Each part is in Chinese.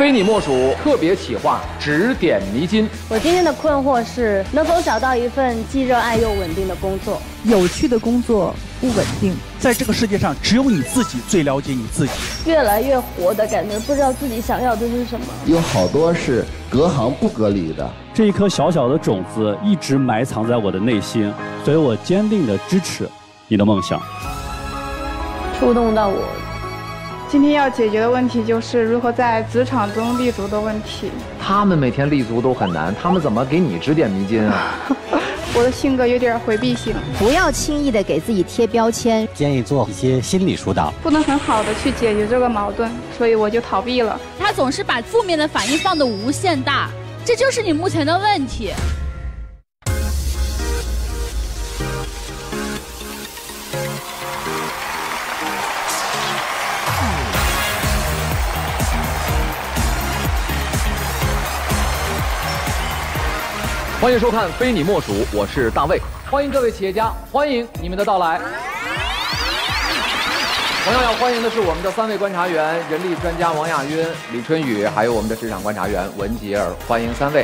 非你莫属特别企划指点迷津。 我今天的困惑是，能否找到一份既热爱又稳定的工作？ 有趣的工作不稳定， 在这个世界上，只有你自己最了解你自己。 越来越活的感觉，不知道自己想要的是什么。 有好多是隔行不隔离的。 这一颗小小的种子一直埋藏在我的内心，所以我坚定地支持你的梦想。 触动到我。 今天要解决的问题就是如何在职场中立足的问题。 他们每天立足都很难，他们怎么给你指点迷津啊？ 我的性格有点回避性， 不要轻易的给自己贴标签， 建议做一些心理疏导， 不能很好的去解决这个矛盾，所以我就逃避了。 他总是把负面的反应放得无限大，这就是你目前的问题。 欢迎收看《非你莫属》，我是大卫。欢迎各位企业家，欢迎你们的到来。同样要欢迎的是我们的3位观察员：人力专家王亚晕、李春雨，还有我们的职场观察员文杰儿。欢迎3位。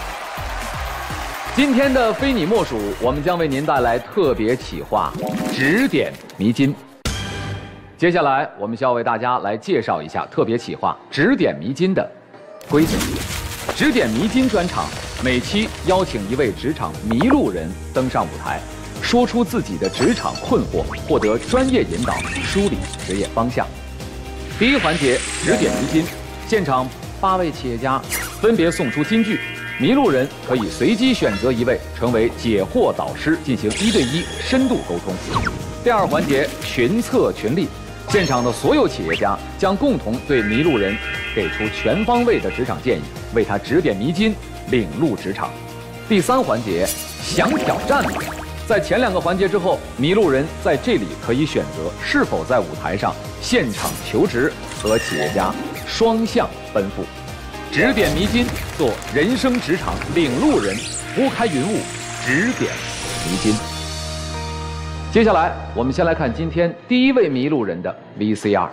今天的《非你莫属》，我们将为您带来特别企划指点迷津。接下来，我们需要为大家来介绍一下特别企划指点迷津的规则。指点迷津专场。每期邀请一位职场迷路人登上舞台，说出自己的职场困惑，获得专业引导，梳理职业方向。第一环节指点迷津，现场8位企业家分别送出金句，迷路人可以随机选择一位成为解惑导师，进行1对1深度沟通。第二环节群策群力，现场的所有企业家将共同对迷路人给出全方位的职场建议，为他指点迷津，领路职场。第3环节想挑战吗？在前2个环节之后，迷路人在这里可以选择是否在舞台上现场求职和企业家双向奔赴。指点迷津，做人生职场领路人，拨开云雾，指点迷津。接下来我们先来看今天第1位迷路人的 VCR。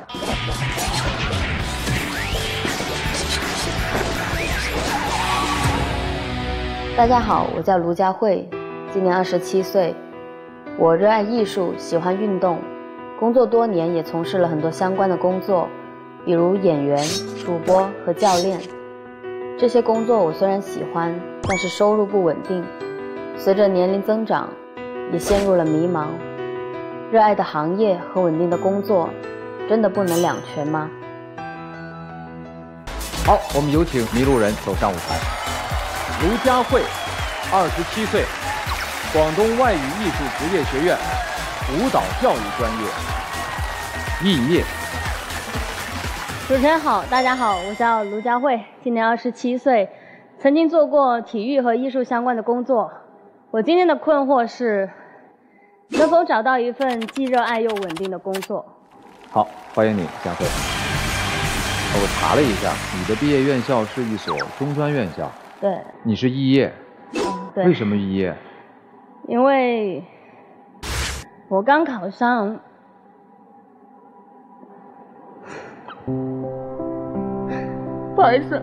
大家好，我叫卢佳慧，今年27岁。我热爱艺术，喜欢运动，工作多年也从事了很多相关的工作，比如演员、主播和教练。这些工作我虽然喜欢，但是收入不稳定。随着年龄增长，也陷入了迷茫。热爱的行业和稳定的工作，真的不能两全吗？ 好，我们有请迷路人走上舞台。卢佳慧，27岁，广东外语艺术职业学院舞蹈教育专业肄业。 主持人好，大家好，我叫卢佳慧，今年27岁，曾经做过体育和艺术相关的工作。我今天的困惑是，能否找到一份既热爱又稳定的工作？ 好，欢迎你，佳慧。我查了一下，你的毕业院校是一所中专院校。 对， 你是肄业， 对。 为什么肄业？ 因为我刚考上，不好意思，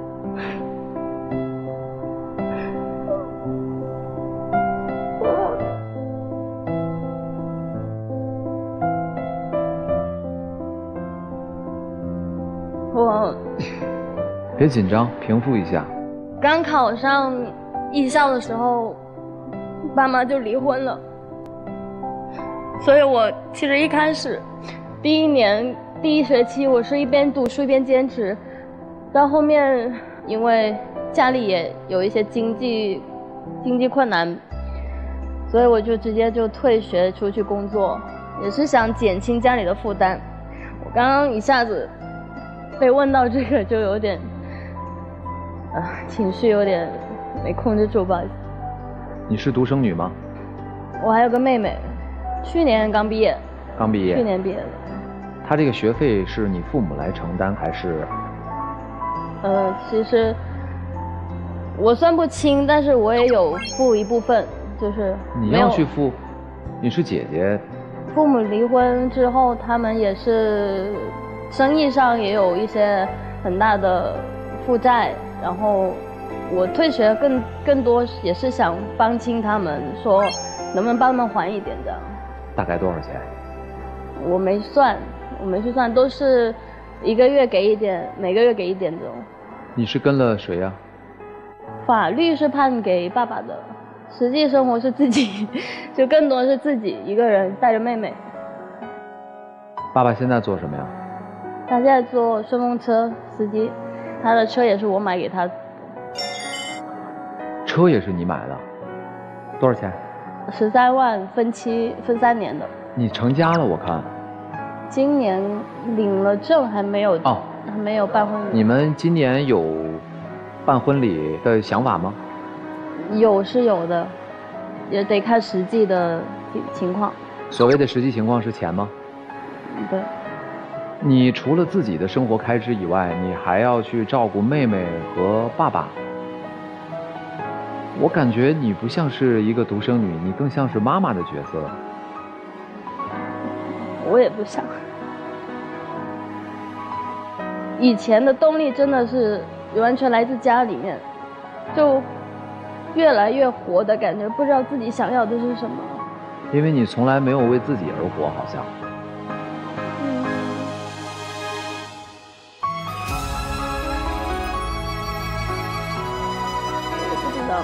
我别紧张，平复一下。 刚考上艺校的时候，爸妈就离婚了，所以我其实一开始第1年第1学期我是一边读书一边兼职，到后面因为家里也有一些经济困难，所以我就直接就退学出去工作，也是想减轻家里的负担。我刚刚一下子被问到这个就有点情绪有点没控制住，不好意思。 你是独生女吗？ 我还有个妹妹，去年刚毕业。 刚毕业？ 去年毕业的。 她这个学费是你父母来承担还是？ 其实我算不清，但是我也有付一部分，就是你要去付，你是姐姐。父母离婚之后，他们也是生意上也有一些很大的负债，然后我退学更多也是想帮亲他们，说能不能帮他们还一点这样。 大概多少钱？ 我没去算，都是1个月给一点，每个月给一点这种。 你是跟了谁呀？ 法律是判给爸爸的，实际生活是自己，就更多是自己一个人带着妹妹。 爸爸现在做什么呀？ 他现在做顺风车司机，他的车也是我买给他的。 车也是你买的？多少钱 ？13万分期，分3年的。 你成家了我看。 今年领了证还没有哦，还没有办婚礼。 你们今年有办婚礼的想法吗？ 是有的，也得看实际的情况。 所谓的实际情况是钱吗？ 对。 你除了自己的生活开支以外，你还要去照顾妹妹和爸爸。我感觉你不像是一个独生女，你更像是妈妈的角色。 我也不想。以前的动力真的是完全来自家里面，就越来越活的感觉，不知道自己想要的是什么。 因为你从来没有为自己而活，好像。 我不知道。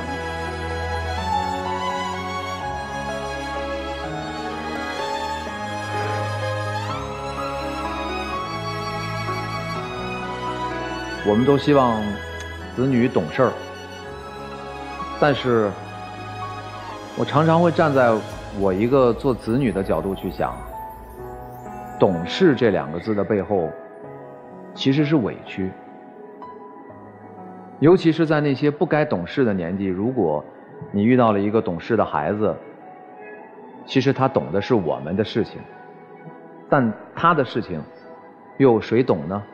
我们都希望子女懂事儿，但是我常常会站在我一个做子女的角度去想，懂事这2个字的背后其实是委屈，尤其是在那些不该懂事的年纪，如果你遇到了一个懂事的孩子，其实他懂的是我们的事情，但他的事情又有谁懂呢？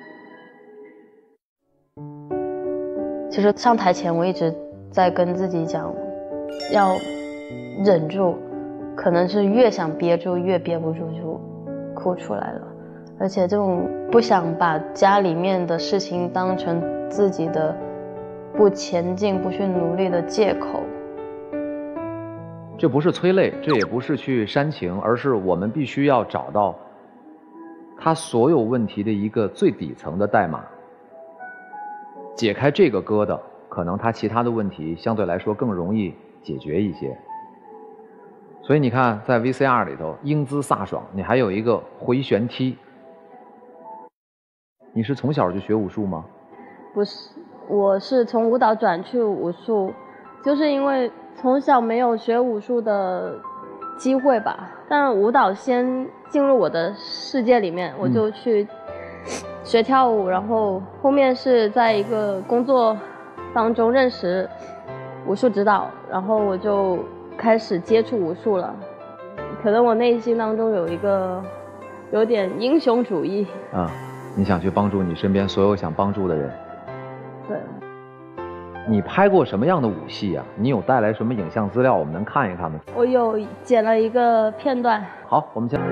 其实上台前我一直在跟自己讲，要忍住，可能是越想憋住越憋不住就哭出来了，而且这种不想把家里面的事情当成自己的不前进不去努力的借口。 这不是催泪，这也不是去煽情，而是我们必须要找到他所有问题的一个最底层的代码，解开这个疙瘩，可能他其他的问题相对来说更容易解决一些。所以你看，在 VCR 里头英姿飒爽，你还有一个回旋踢。你是从小就学武术吗？ 不是，我是从舞蹈转去武术，就是因为从小没有学武术的机会吧。但是舞蹈先进入我的世界里面，我就去学跳舞，然后后面是在一个工作当中认识武术指导，然后我就开始接触武术了。可能我内心当中有点英雄主义啊，你想去帮助你身边所有想帮助的人。 对。 你拍过什么样的武戏啊？你有带来什么影像资料我们能看一看吗？ 我有剪了一个片段。 好，我们先。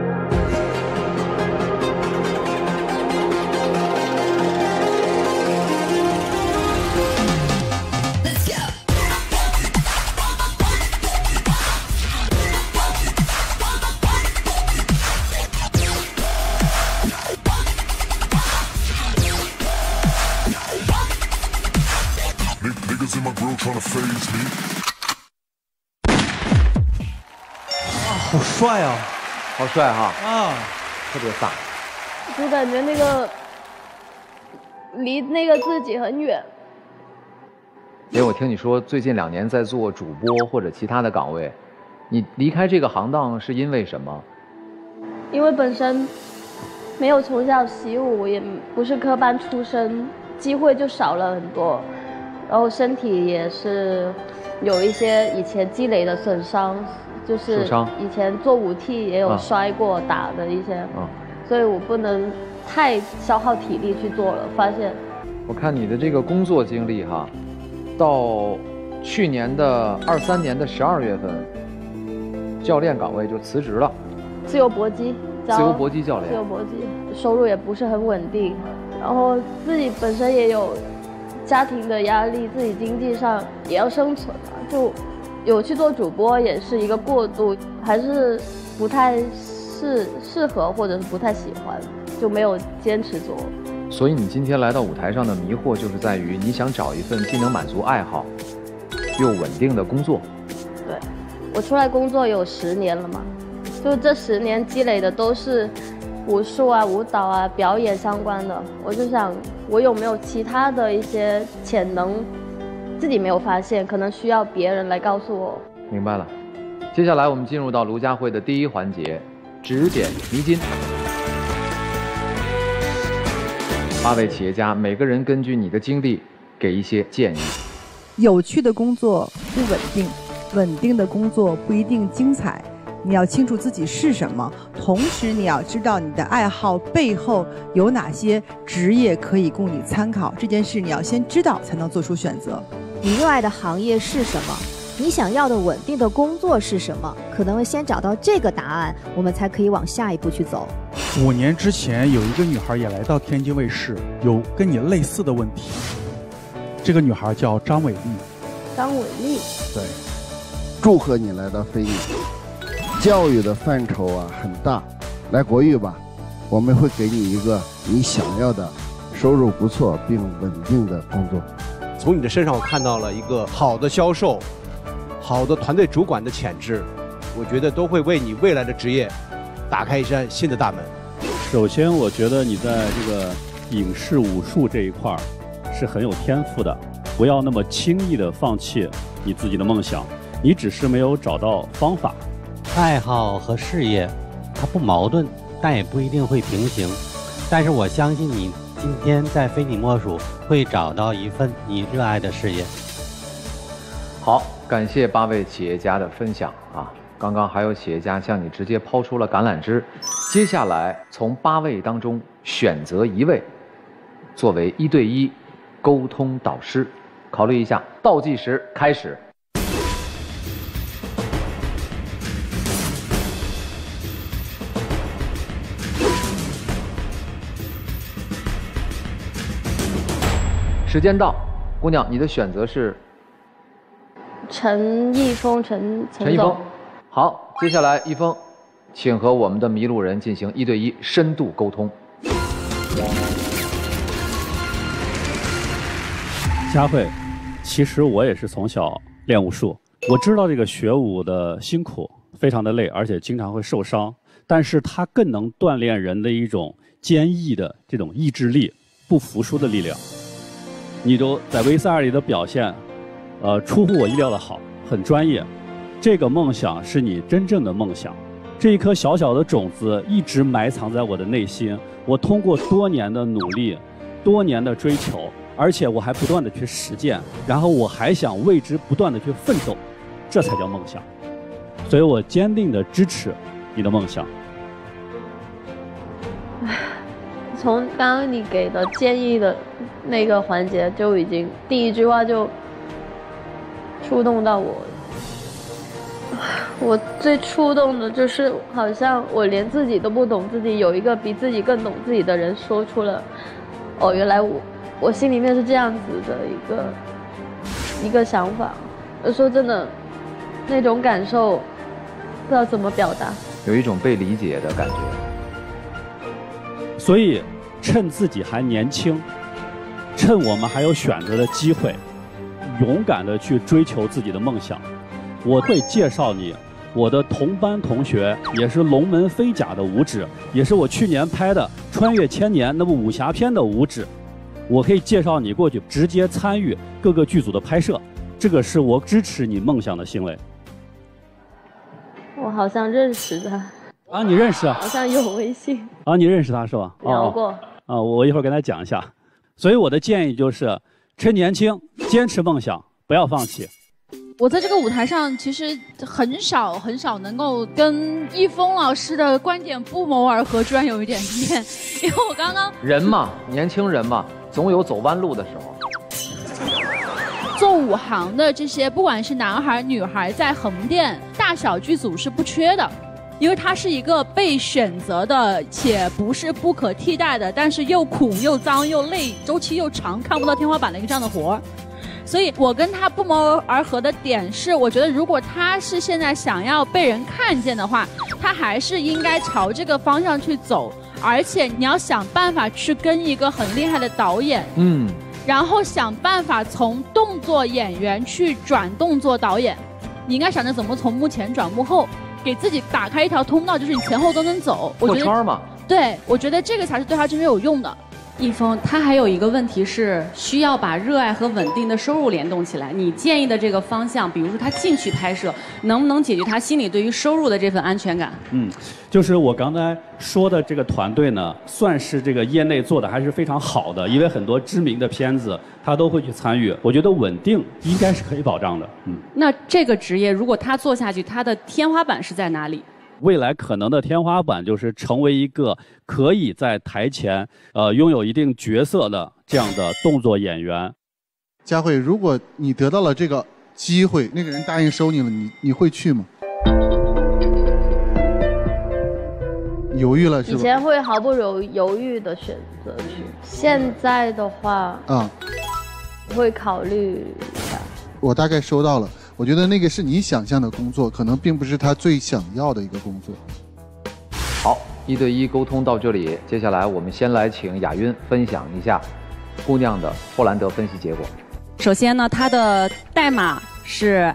好帅啊！ 好帅哈！ 啊， 特别飒。 就感觉那个离那个自己很远。 因为我听你说最近2年在做主播或者其他的岗位，你离开这个行当是因为什么？ 因为本身没有从小习武，也不是科班出身，机会就少了很多，然后身体也是有一些以前积累的损伤。就是以前做武替也有摔过、打的一些，所以我不能太消耗体力去做了。发现， 我看你的这个工作经历哈，到去年的23年的12月份，教练岗位就辞职了。 自由搏击， 自由搏击教练， 自由搏击，收入也不是很稳定， 然后自己本身也有家庭的压力，自己经济上也要生存嘛，就有去做主播也是一个过渡，还是不太适合或者是不太喜欢，就没有坚持做。 所以你今天来到舞台上的迷惑就是在于你想找一份既能满足爱好又稳定的工作。 对，我出来工作有10年了嘛，就这10年积累的都是武术啊、舞蹈啊、表演相关的。我就想，我有没有其他的一些潜能，自己没有发现，可能需要别人来告诉我。 明白了。接下来我们进入到卢家慧的第一环节，指点迷津。8位企业家，每个人根据你的经历给一些建议。 有趣的工作不稳定，稳定的工作不一定精彩。你要清楚自己是什么，同时你要知道你的爱好背后有哪些职业可以供你参考。这件事你要先知道，才能做出选择。 你热爱的行业是什么？你想要的稳定的工作是什么？可能先找到这个答案，我们才可以往下一步去走。 5年之前，有一个女孩也来到天津卫视，有跟你类似的问题。这个女孩叫张伟丽。 张伟丽， 对，祝贺你来到非遗。教育的范畴啊很大，来国语吧，我们会给你一个你想要的、收入不错并稳定的工作。 从你的身上我看到了一个好的销售、好的团队主管的潜质，我觉得都会为你未来的职业打开一扇新的大门。 首先，我觉得你在这个影视武术这一块是很有天赋的，不要那么轻易的放弃你自己的梦想，你只是没有找到方法。 爱好和事业它不矛盾，但也不一定会平行。但是我相信你今天在非你莫属会找到一份你热爱的事业。 好，感谢8位企业家的分享啊！刚刚还有企业家向你直接抛出了橄榄枝，接下来从8位当中选择1位，作为1对1沟通导师。考虑一下，倒计时开始。时间到，姑娘，你的选择是陈一峰，陈一峰。好，接下来一峰，请和我们的迷路人进行1对1深度沟通。 佳慧，其实我也是从小练武术，我知道这个学武的辛苦，非常的累，而且经常会受伤。但是它更能锻炼人的一种坚毅的这种意志力、不服输的力量。你都在 V42里的表现，出乎我意料的好，很专业。这个梦想是你真正的梦想，这一颗小小的种子一直埋藏在我的内心。我通过多年的努力，多年的追求，而且我还不断的去实践，然后我还想为之不断的去奋斗，这才叫梦想。所以我坚定的支持你的梦想。 从刚刚你给的建议的那个环节就已经第一句话就触动到我了。我最触动的就是好像我连自己都不懂自己，有一个比自己更懂自己的人说出了，哦，原来我心里面是这样子的一个想法。有时候真的那种感受不知道怎么表达， 有一种被理解的感觉。 所以趁自己还年轻，趁我们还有选择的机会，勇敢的去追求自己的梦想。我会介绍你我的同班同学，也是龙门飞甲的武指，也是我去年拍的《穿越千年》那部武侠片的武指。我可以介绍你过去直接参与各个剧组的拍摄，这个是我支持你梦想的行为。 我好像认识他啊，你认识啊？ 好像有微信啊，你认识他是吧？ 聊过啊，我一会儿跟他讲一下。所以我的建议就是，趁年轻，坚持梦想，不要放弃。 我在这个舞台上其实很少能够跟一峰老师的观点不谋而合，居然有一点点，因为我刚刚人嘛，年轻人嘛，总有走弯路的时候。 做武行的这些，不管是男孩女孩，在横店大小剧组是不缺的。 因为它是一个被选择的且不是不可替代的，但是又苦又脏又累，周期又长，看不到天花板的一个这样的活儿。所以我跟他不谋而合的点是，我觉得如果他是现在想要被人看见的话，他还是应该朝这个方向去走，而且你要想办法去跟一个很厉害的导演，然后想办法从动作演员去转动作导演。你应该想着怎么从幕前转幕后，给自己打开一条通道，就是你前后都能走。 破圈嘛。 对，我觉得这个才是对他真正有用的。 易峰，他还有一个问题是需要把热爱和稳定的收入联动起来。你建议的这个方向，比如说他进去拍摄，能不能解决他心里对于收入的这份安全感？ 就是我刚才说的这个团队呢，算是这个业内做的还是非常好的，因为很多知名的片子他都会去参与。我觉得稳定应该是可以保障的。 那这个职业如果他做下去，他的天花板是在哪里？ 未来可能的天花板就是成为一个可以在台前拥有一定角色的这样的动作演员。 佳慧，如果你得到了这个机会，那个人答应收你了，你会去吗？犹豫了是吧？ 以前会毫不犹豫的选择去，现在的话会考虑一下。 我大概收到了。我觉得那个是你想象的工作，可能并不是他最想要的一个工作。 好，1对1沟通到这里，接下来我们先来请雅云分享一下姑娘的霍兰德分析结果。 首先呢，它的代码是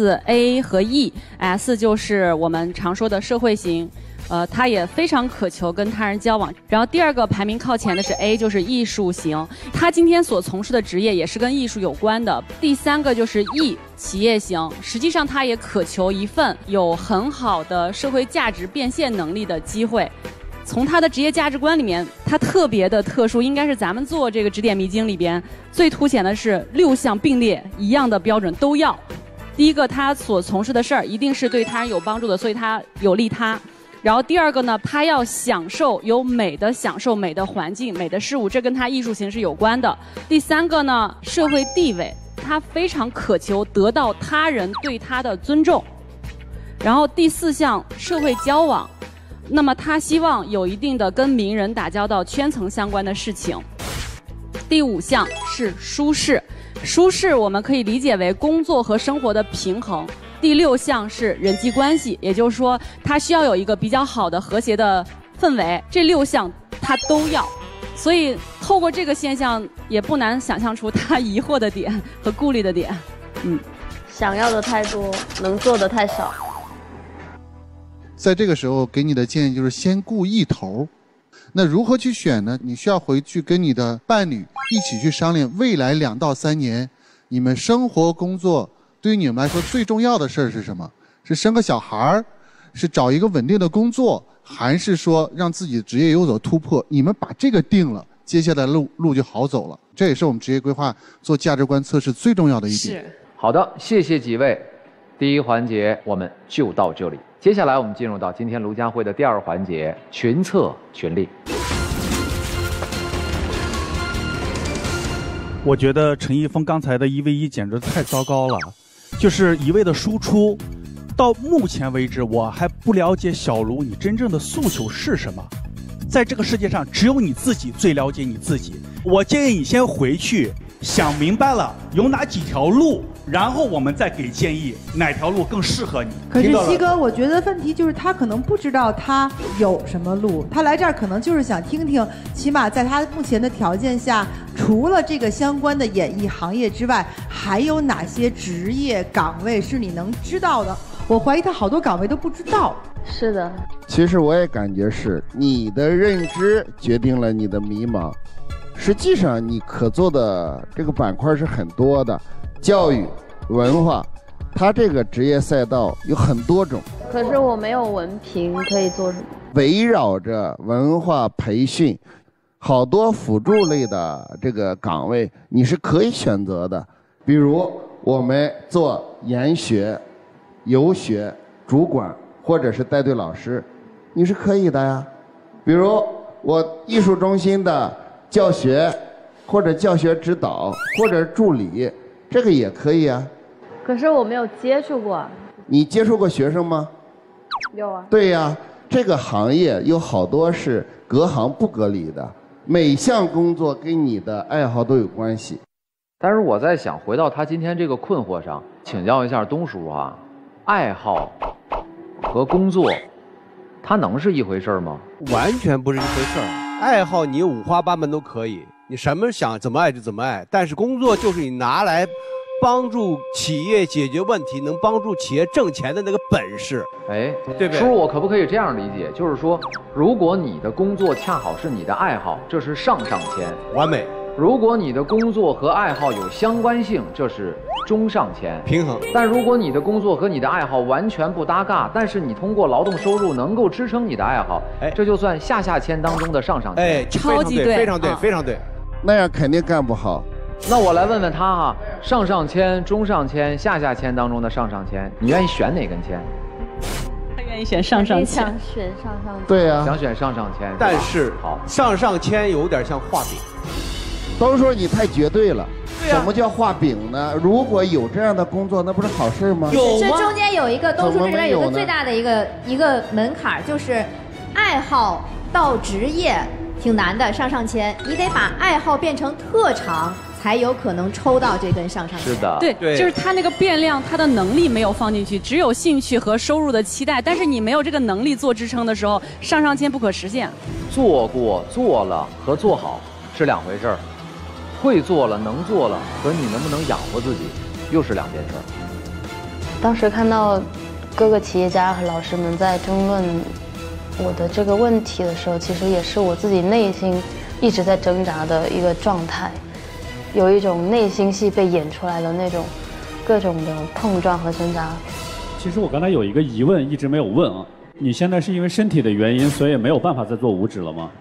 S、A 和 E，S 就是我们常说的社会型。他也非常渴求跟他人交往。然后第二个排名靠前的是 A， 就是艺术型。他今天所从事的职业也是跟艺术有关的。第三个就是 E， 企业型。实际上他也渴求一份有很好的社会价值变现能力的机会。从他的职业价值观里面，他特别的特殊，应该是咱们做这个指点迷津里边最凸显的是6项并列，一样的标准都要。第一个，他所从事的事儿一定是对他人有帮助的，所以他有利他。然后第二个呢，他要享受有美的享受美的环境、美的事物，这跟他艺术型是有关的。第三个呢，社会地位，他非常渴求得到他人对他的尊重。然后第4项，社会交往，那么他希望有一定的跟名人打交道、圈层相关的事情。第5项是舒适，舒适我们可以理解为工作和生活的平衡。第6项是人际关系，也就是说他需要有一个比较好的和谐的氛围，这6项他都要。所以透过这个现象，也不难想象出他疑惑的点和顾虑的点。 想要的太多，能做的太少。 在这个时候给你的建议就是先顾一头。那如何去选呢？你需要回去跟你的伴侣一起去商量，未来2到3年你们生活工作对于你们来说最重要的事儿是什么？是生个小孩儿，是找一个稳定的工作，还是说让自己的职业有所突破？你们把这个定了，接下来路就好走了。这也是我们职业规划做价值观测试最重要的一点。 是。好的，谢谢几位。第一环节我们就到这里，接下来我们进入到今天卢家慧的第2环节——群策群力。 我觉得陈一峰刚才的1v1简直太糟糕了，就是一味的输出。到目前为止，我还不了解小卢你真正的诉求是什么。在这个世界上，只有你自己最了解你自己。我建议你先回去想明白了有哪几条路，然后我们再给建议哪条路更适合你。 可是西哥，我觉得问题就是他可能不知道他有什么路，他来这儿可能就是想听听，起码在他目前的条件下，除了这个相关的演艺行业之外，还有哪些职业岗位是你能知道的？我怀疑他好多岗位都不知道。 是的， 其实我也感觉是你的认知决定了你的迷茫。实际上你可做的这个板块是很多的，教育、文化，它这个职业赛道有很多种。 可是我没有文凭，可以做什么？ 围绕着文化培训，好多辅助类的这个岗位你是可以选择的。比如我们做研学、游学主管或者是带队老师，你是可以的呀。比如我艺术中心的教学或者教学指导或者助理，这个也可以啊。 可是我没有接触过。 你接触过学生吗？ 有啊。 对呀，这个行业有好多是隔行不隔离的，每项工作跟你的爱好都有关系。 但是我在想，回到他今天这个困惑上，请教一下东叔啊，爱好和工作，它能是一回事吗？ 完全不是一回事儿。爱好你五花八门都可以，你什么想怎么爱就怎么爱，但是工作就是你拿来帮助企业解决问题，能帮助企业挣钱的那个本事。 哎， 对不对？ 叔，我可不可以这样理解？就是说，如果你的工作恰好是你的爱好，这是上上签， 完美。 如果你的工作和爱好有相关性，这是中上签， 平衡。 但如果你的工作和你的爱好完全不搭嘎，但是你通过劳动收入能够支撑你的爱好，这就算下下签当中的上上签。 哎，超级对，非常对，非常对。 那样肯定干不好。 那我来问问他哈，上上签、中上签、下下签当中的上上签，你愿意选哪根签？ 他愿意选上上签。 想选上上签。 对呀， 想选上上签。 但是好， 上上签有点像画饼。 都说你太绝对了。 对呀。 什么叫画饼呢？如果有这样的工作，那不是好事吗？ 有这中间有一个东叔这里面有个最大的一个门槛，就是爱好到职业挺难的，上上签，你得把爱好变成特长，才有可能抽到这根上上签。 是的， 对，就是他那个变量，他的能力没有放进去，只有兴趣和收入的期待，但是你没有这个能力做支撑的时候，上上签不可实现。 做过、做了和做好是两回事儿，会做了、能做了和你能不能养活自己又是两件事儿。 当时看到各个企业家和老师们在争论我的这个问题的时候，其实也是我自己内心一直在挣扎的一个状态，有一种内心戏被演出来的那种各种的碰撞和挣扎。 其实我刚才有一个疑问一直没有问啊，你现在是因为身体的原因，所以没有办法再做五指了吗？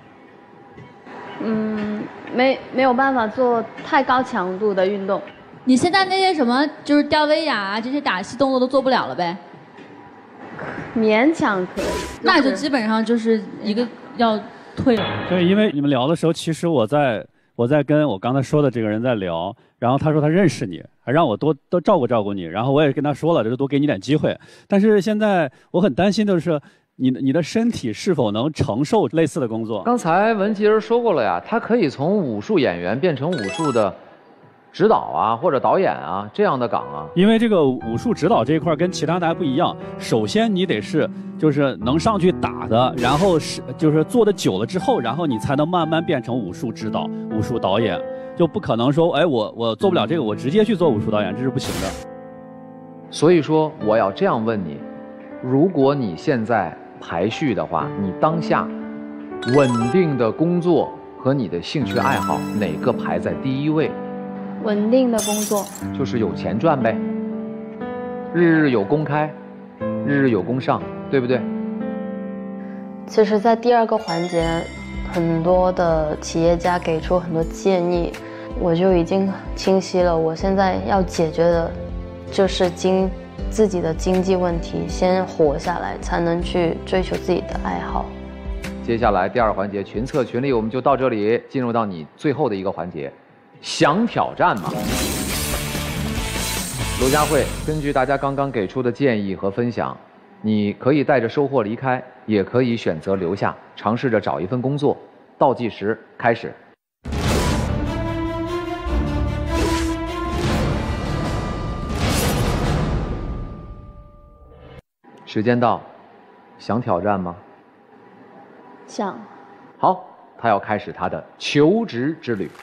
没有办法做太高强度的运动。 你现在那些什么就是吊威亚啊，这些打戏动作都做不了了呗？ 勉强可以。 那就基本上就是一个要退了。 对，因为你们聊的时候，其实我在跟我刚才说的这个人在聊，然后他说他认识你，还让我多照顾照顾你，然后我也跟他说了，就是多给你点机会。但是现在我很担心的是，你的身体是否能承受类似的工作？ 刚才文琪儿说过了呀，他可以从武术演员变成武术的指导啊，或者导演啊这样的岗啊。 因为这个武术指导这一块跟其他的还不一样，首先你得是就是能上去打的，然后就是做的久了之后，然后你才能慢慢变成武术指导、武术导演，就不可能说，哎，我做不了这个，我直接去做武术导演，这是不行的。 所以说，我要这样问你，如果你现在排序的话，你当下稳定的工作和你的兴趣爱好哪个排在第一位？ 稳定的工作就是有钱赚呗，日日有公开，日日有公上，对不对？ 其实在第二个环节，很多的企业家给出很多建议，我就已经清晰了。我现在要解决的就是自己的经济问题，先活下来，才能去追求自己的爱好。 接下来第二环节群策群力，我们就到这里，进入到你最后的一个环节，想挑战吗？罗佳慧，根据大家刚刚给出的建议和分享，你可以带着收获离开，也可以选择留下，尝试着找一份工作。倒计时开始。时间到，想挑战吗？ 想。 好，他要开始他的求职之旅。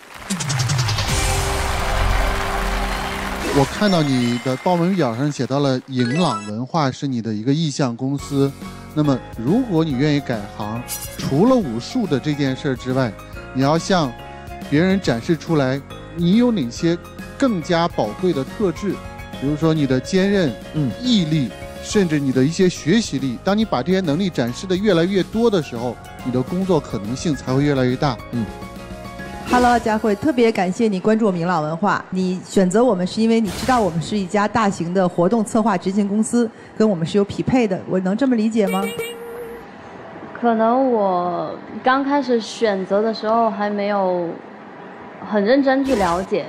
我看到你的报名表上写到了迎朗文化是你的一个意向公司。那么，如果你愿意改行，除了武术的这件事之外，你要向别人展示出来你有哪些更加宝贵的特质，比如说你的坚韧、毅力，甚至你的一些学习力。当你把这些能力展示的越来越多的时候，你的工作可能性才会越来越大。 Hello， 佳慧，特别感谢你关注我明朗文化。你选择我们是因为你知道我们是一家大型的活动策划执行公司，跟我们是有匹配的。我能这么理解吗？ 可能我刚开始选择的时候还没有很认真去了解，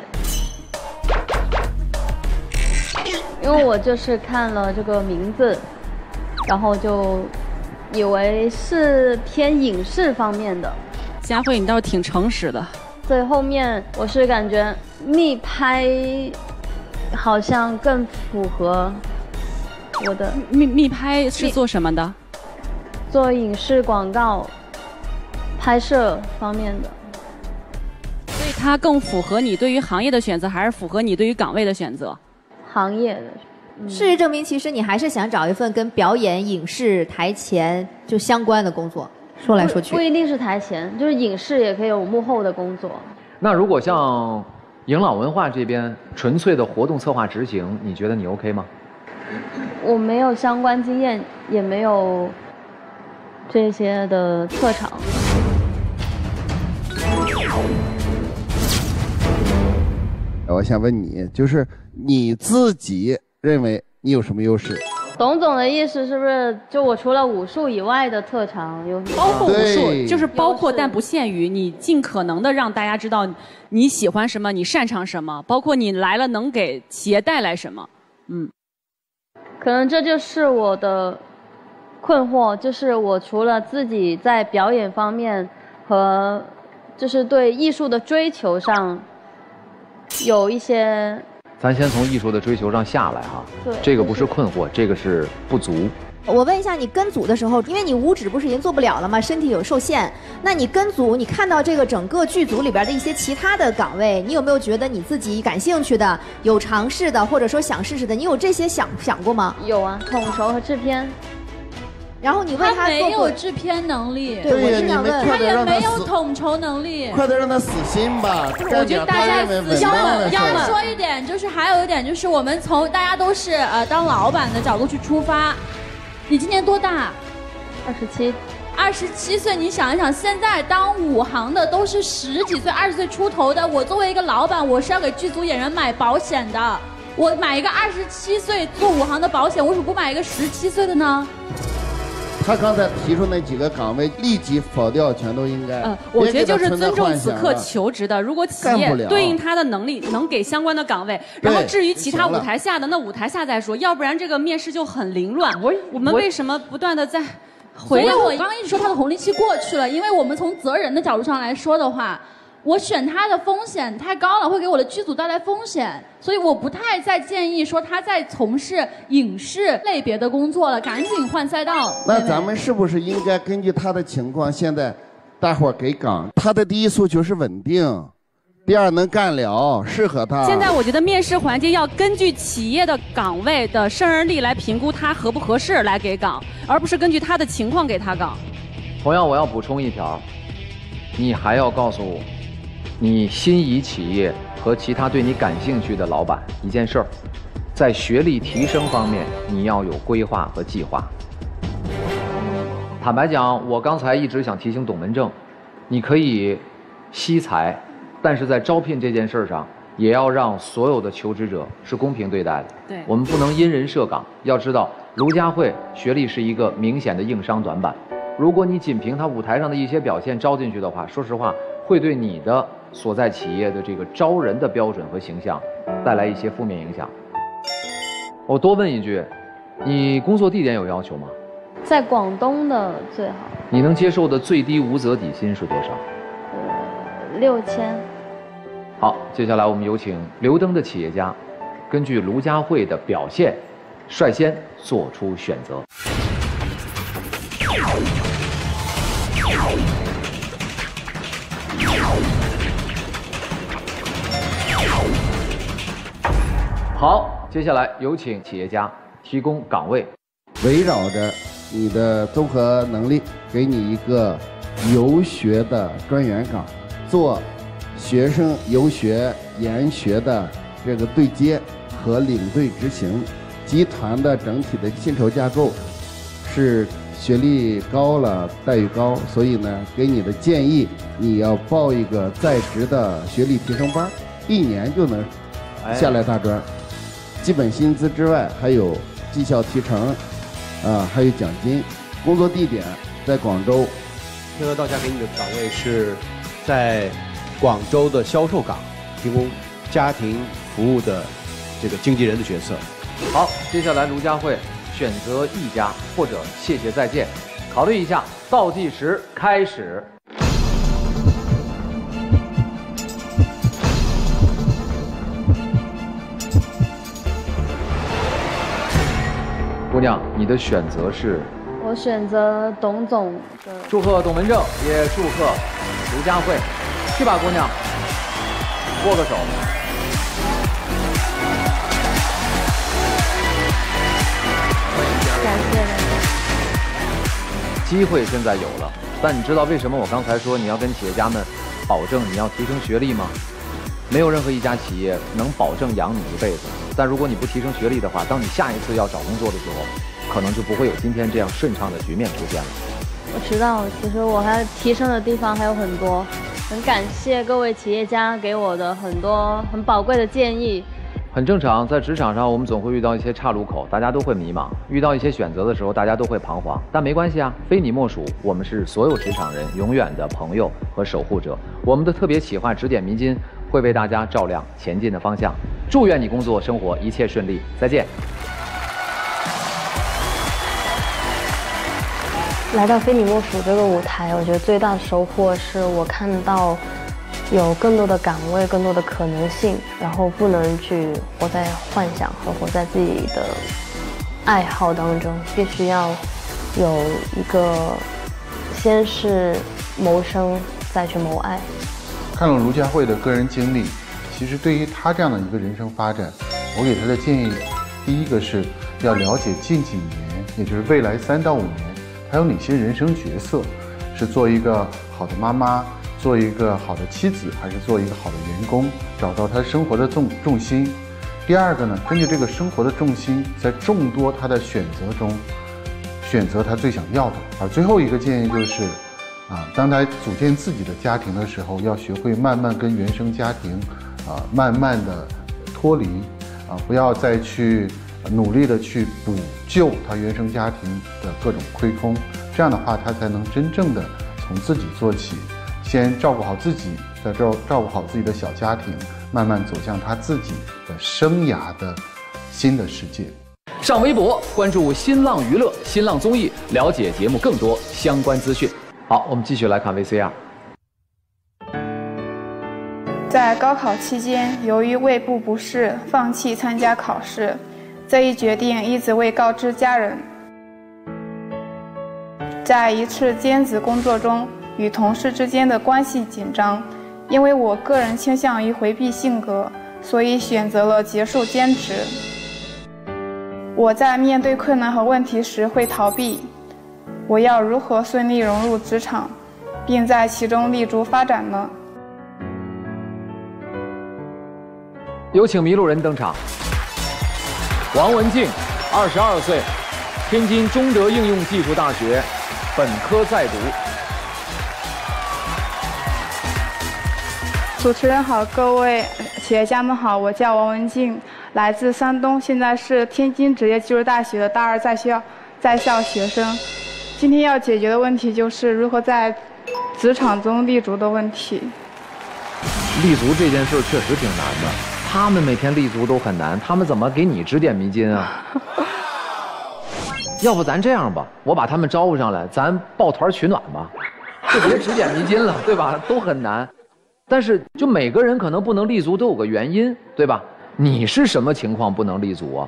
因为我就是看了这个名字， 然后就以为是偏影视方面的。 佳慧，你倒是挺诚实的。 对，后面我是感觉密拍好像更符合我的。 密拍是做什么的？ 做影视广告拍摄方面的。 所以它更符合你对于行业的选择，还是符合你对于岗位的选择？ 行业的。 事实证明，其实你还是想找一份跟表演、影视、台前就相关的工作。说来说去， 不一定是台前，就是影视也可以有幕后的工作。 那如果像迎朗文化这边纯粹的活动策划执行，你觉得你 OK 吗？ 我没有相关经验，也没有这些的特长。 我想问你，就是你自己认为你有什么优势？ 董总的意思是不是就我除了武术以外的特长有什么？ 包括武术，就是包括但不限于，你尽可能的让大家知道你喜欢什么，你擅长什么，包括你来了能给企业带来什么。 可能这就是我的困惑，就是我除了自己在表演方面和就是对艺术的追求上有一些。 咱先从艺术的追求上下来哈， 对， 这个不是困惑，这个是不足。 我问一下，你跟组的时候，因为你五指不是已经做不了了吗？身体有受限，那你跟组，你看到这个整个剧组里边的一些其他的岗位，你有没有觉得你自己感兴趣的、有尝试的，或者说想试试的？你有这些想过吗？ 有啊，统筹和制片。 然后你问他没有制片能力， 对，我是想问， 他也没有统筹能力。 快点让他死心吧！ 我觉得大家要说一点，就是还有一点，就是我们从大家都是当老板的角度去出发。你今年多大 ？27。 27岁，你想一想，现在当武行的都是10几岁、20岁出头的。我作为一个老板，我是要给剧组演员买保险的。我买一个27岁做武行的保险，为什么不买一个17岁的呢？ 他刚才提出那几个岗位，立即否掉，全都应该。 我觉得就是尊重此刻求职的。如果企业对应他的能力，能给相关的岗位，然后至于其他舞台下的，那舞台下再说，要不然这个面试就很凌乱。我们为什么不断的在回应？我刚刚一直说他的红利期过去了，因为我们从责任的角度上来说的话。我选他的风险太高了，会给我的剧组带来风险，所以我不太再建议说他在从事影视类别的工作了，赶紧换赛道。 那咱们是不是应该根据他的情况，现在大伙儿给岗？他的第一诉求是稳定，第二能干了，适合他。 现在我觉得面试环节要根据企业的岗位的胜任力来评估他合不合适来给岗，而不是根据他的情况给他岗。 同样，我要补充一条，你还要告诉我。你心仪企业和其他对你感兴趣的老板一件事儿，在学历提升方面，你要有规划和计划。坦白讲，我刚才一直想提醒董文正，你可以惜才，但是在招聘这件事上，也要让所有的求职者是公平对待的。 对， 我们不能因人设岗。要知道，卢佳慧学历是一个明显的硬伤短板。如果你仅凭她舞台上的一些表现招进去的话，说实话，会对你的所在企业的这个招人的标准和形象带来一些负面影响。我多问一句，你工作地点有要求吗？ 在广东的最好。 你能接受的最低无责底薪是多少 ？6000。 好，接下来我们有请刘登的企业家，根据卢佳慧的表现，率先做出选择。好，接下来有请企业家提供岗位， 围绕着你的综合能力，给你一个游学的专员岗，做学生游学研学的这个对接和领队执行。集团的整体的薪酬架构是学历高了，待遇高，所以呢，给你的建议，你要报一个在职的学历提升班，1年就能下来大专。基本薪资之外，还有绩效提成，还有奖金。工作地点在广州。 天鹅到家给你的岗位是在广州的销售岗，提供家庭服务的这个经纪人的角色。 好，接下来卢佳慧选择一家，或者谢谢再见。考虑一下，倒计时开始。姑娘，你的选择是？ 我选择董总的。 祝贺董文正，也祝贺刘佳慧。去吧，姑娘，握个手。 感谢。 机会现在有了，但你知道为什么我刚才说你要跟企业家们保证你要提升学历吗？没有任何一家企业能保证养你一辈子，但如果你不提升学历的话，当你下一次要找工作的时候，可能就不会有今天这样顺畅的局面出现了。 我知道，其实我还提升的地方还有很多，很感谢各位企业家给我的很多很宝贵的建议。 很正常，在职场上我们总会遇到一些岔路口，大家都会迷茫，遇到一些选择的时候，大家都会彷徨，但没关系啊，非你莫属，我们是所有职场人永远的朋友和守护者。我们的特别企划指点迷津会为大家照亮前进的方向。祝愿你工作生活一切顺利，再见。 来到非你莫属这个舞台，我觉得最大的收获是我看到有更多的岗位，更多的可能性，然后不能去活在幻想和活在自己的爱好当中，必须要有一个先是谋生，再去谋爱。 看了卢佳慧的个人经历，其实对于她这样的一个人生发展，我给她的建议，第一个是要了解近几年，也就是未来3到5年，她有哪些人生角色，是做一个好的妈妈，做一个好的妻子，还是做一个好的员工，找到她生活的重心。第二个呢，根据这个生活的重心，在众多她的选择中，选择她最想要的。而最后一个建议就是当他组建自己的家庭的时候，要学会慢慢跟原生家庭慢慢的脱离不要再去努力的去补救他原生家庭的各种亏空，这样的话他才能真正的从自己做起，先照顾好自己，再照顾好自己的小家庭，慢慢走向他自己的生涯的新的世界。 上微博关注新浪娱乐、新浪综艺，了解节目更多相关资讯。好，我们继续来看 VCR。 在高考期间，由于胃部不适，放弃参加考试。这一决定一直未告知家人。在一次兼职工作中，与同事之间的关系紧张，因为我个人倾向于回避性格，所以选择了结束兼职。我在面对困难和问题时会逃避。我要如何顺利融入职场，并在其中立足发展呢？ 有请迷路人登场。王文静，22岁，天津中德应用技术大学本科在读。 主持人好，各位企业家们好，我叫王文静，来自山东，现在是天津职业技术大学的大二在校学生。今天要解决的问题就是如何在职场中立足的问题。 立足这件事确实挺难的，他们每天立足都很难，他们怎么给你指点迷津啊？要不咱这样吧，我把他们招呼上来，咱抱团取暖吧，就别指点迷津了，对吧？都很难，但是就每个人可能不能立足都有个原因，对吧？你是什么情况不能立足啊？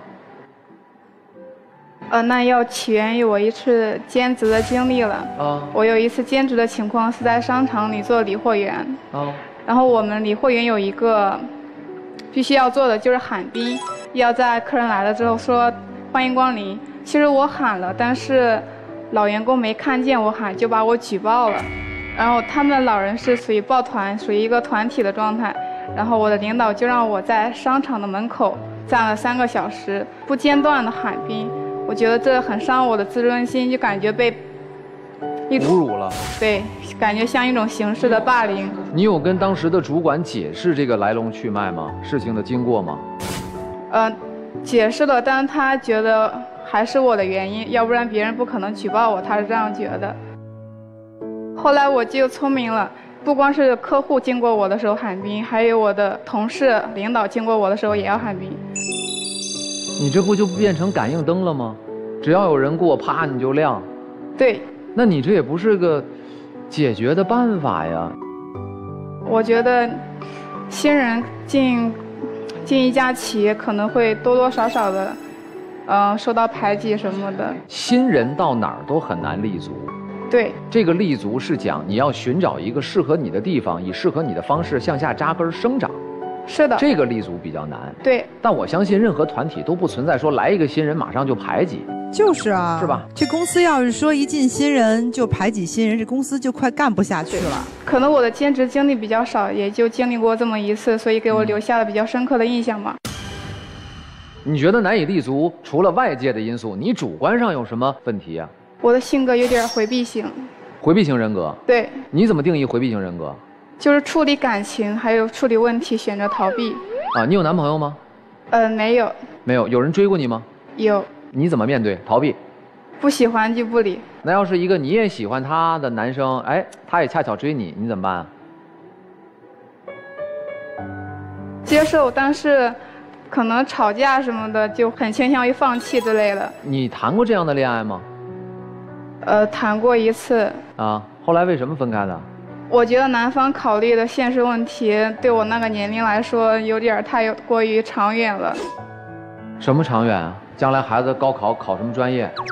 那要起源于我一次兼职的经历了。我有一次兼职的情况是在商场里做理货员。然后我们理货员有一个必须要做的就是喊宾，要在客人来了之后说欢迎光临。其实我喊了，但是老员工没看见我喊，就把我举报了。然后他们老人是属于抱团，属于一个团体的状态。然后我的领导就让我在商场的门口站了3个小时，不间断的喊宾。我觉得这很伤我的自尊心，就感觉被侮辱了。 对，感觉像一种形式的霸凌。 你有跟当时的主管解释这个来龙去脉吗？事情的经过吗？ 解释了，但是他觉得还是我的原因，要不然别人不可能举报我，他是这样觉得。后来我就聪明了，不光是客户经过我的时候喊宾，还有我的同事、领导经过我的时候也要喊宾。 你这不就变成感应灯了吗？ 只要有人过，啪你就亮。 对。 那你这也不是个解决的办法呀。 我觉得新人进一家企业可能会多多少少的，受到排挤什么的。 新人到哪儿都很难立足。 对， 这个立足是讲你要寻找一个适合你的地方，以适合你的方式向下扎根生长。 是的， 这个立足比较难。 对， 但我相信任何团体都不存在说来一个新人马上就排挤。 就是啊， 是吧？ 这公司要是说一进新人就排挤新人，这公司就快干不下去了。 可能我的兼职经历比较少，也就经历过这么一次，所以给我留下了比较深刻的印象吧。 你觉得难以立足，除了外界的因素，你主观上有什么问题啊？ 我的性格有点回避型。 回避型人格？ 对。 你怎么定义回避型人格？ 就是处理感情还有处理问题选择逃避。 啊，你有男朋友吗？ 没有。 没有，有人追过你吗？ 有。 你怎么面对？逃避？ 不喜欢就不理。 那要是一个你也喜欢他的男生，哎，他也恰巧追你，你怎么办啊？ 接受，但是可能吵架什么的就很倾向于放弃之类的。 你谈过这样的恋爱吗？ 谈过一次。 啊，后来为什么分开的？ 我觉得男方考虑的现实问题对我那个年龄来说有点太过于长远了。 什么长远啊？将来孩子高考考什么专业？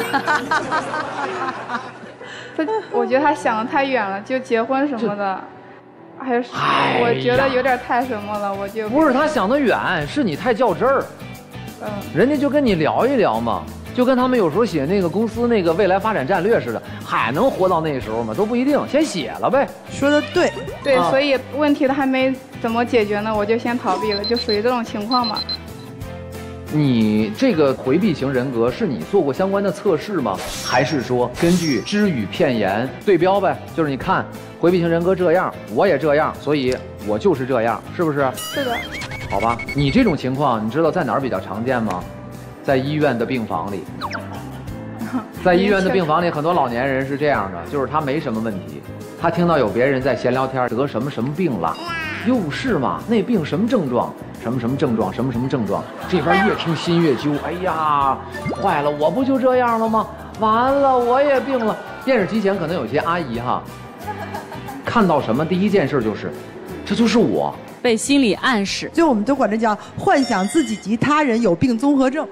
我觉得他想得太远了，就结婚什么的，还是我觉得有点太什么了，我就不是他想得远，是你太较真儿。人家就跟你聊一聊嘛，就跟他们有时候写那个公司那个未来发展战略似的，还能活到那时候吗？都不一定，先写了呗。 说的对， 对，所以问题都还没怎么解决呢，我就先逃避了，就属于这种情况嘛。 你这个回避型人格是你做过相关的测试吗？还是说根据只语片言对标呗？就是你看回避型人格这样，我也这样，所以我就是这样，是不是？ 是的。 好吧，你这种情况你知道在哪儿比较常见吗？在医院的病房里。在医院的病房里，很多老年人是这样的，就是他没什么问题，他听到有别人在闲聊天，得什么什么病了，又是嘛，那病什么症状？什么什么症状，什么什么症状，这边越听心越揪。哎呀，坏了，我不就这样了吗？完了，我也病了。电视机前可能有些阿姨哈，看到什么第一件事就是，这就是我， 被心理暗示， 就我们都管这叫幻想自己及他人有病综合症。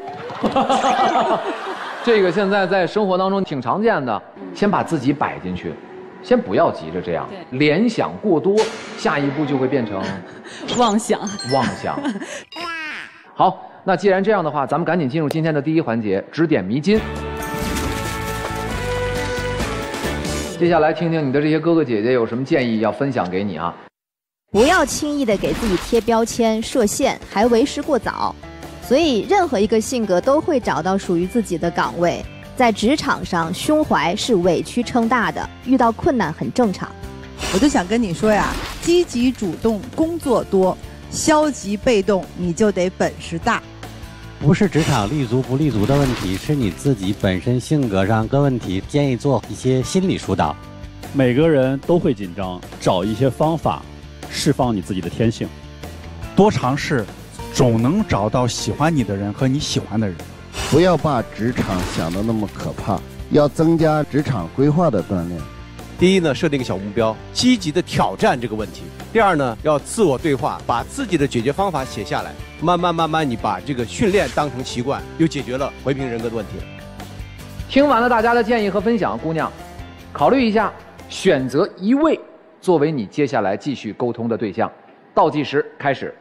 这个现在在生活当中挺常见的，先把自己摆进去。先不要急着这样，联想过多，下一步就会变成妄想。 妄想。好，那既然这样的话，咱们赶紧进入今天的第一环节，指点迷津。接下来听听你的这些哥哥姐姐有什么建议要分享给你啊？ 不要轻易的给自己贴标签、设限，还为时过早。所以，任何一个性格都会找到属于自己的岗位。在职场上，胸怀是委屈撑大的，遇到困难很正常。 我就想跟你说呀，积极主动工作多，消极被动你就得本事大。 不是职场立足不立足的问题，是你自己本身性格上的问题。建议做一些心理疏导。 每个人都会紧张，找一些方法释放你自己的天性， 多尝试，总能找到喜欢你的人和你喜欢的人。 不要把职场想得那么可怕，要增加职场规划的锻炼。 第一呢，设定一个小目标，积极的挑战这个问题。第二呢，要自我对话，把自己的解决方法写下来。慢慢，你把这个训练当成习惯，又解决了回避型人格的问题。 听完了大家的建议和分享，姑娘，考虑一下，选择一位作为你接下来继续沟通的对象。倒计时开始。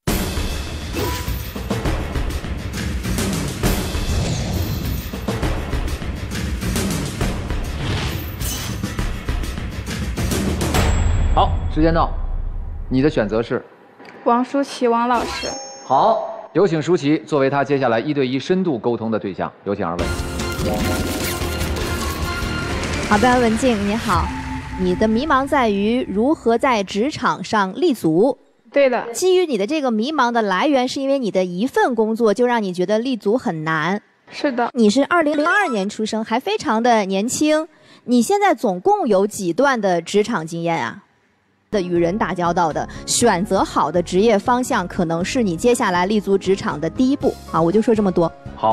好，时间到，你的选择是王舒淇王老师。 好，有请舒淇作为他接下来1对1深度沟通的对象，有请二位。 好的，文静你好，你的迷茫在于如何在职场上立足。 对的。 基于你的这个迷茫的来源，是因为你的一份工作就让你觉得立足很难。 是的。 你是2002年出生，还非常的年轻。你现在总共有几段的职场经验啊？的与人打交道的，选择好的职业方向，可能是你接下来立足职场的第一步啊！我就说这么多。 好，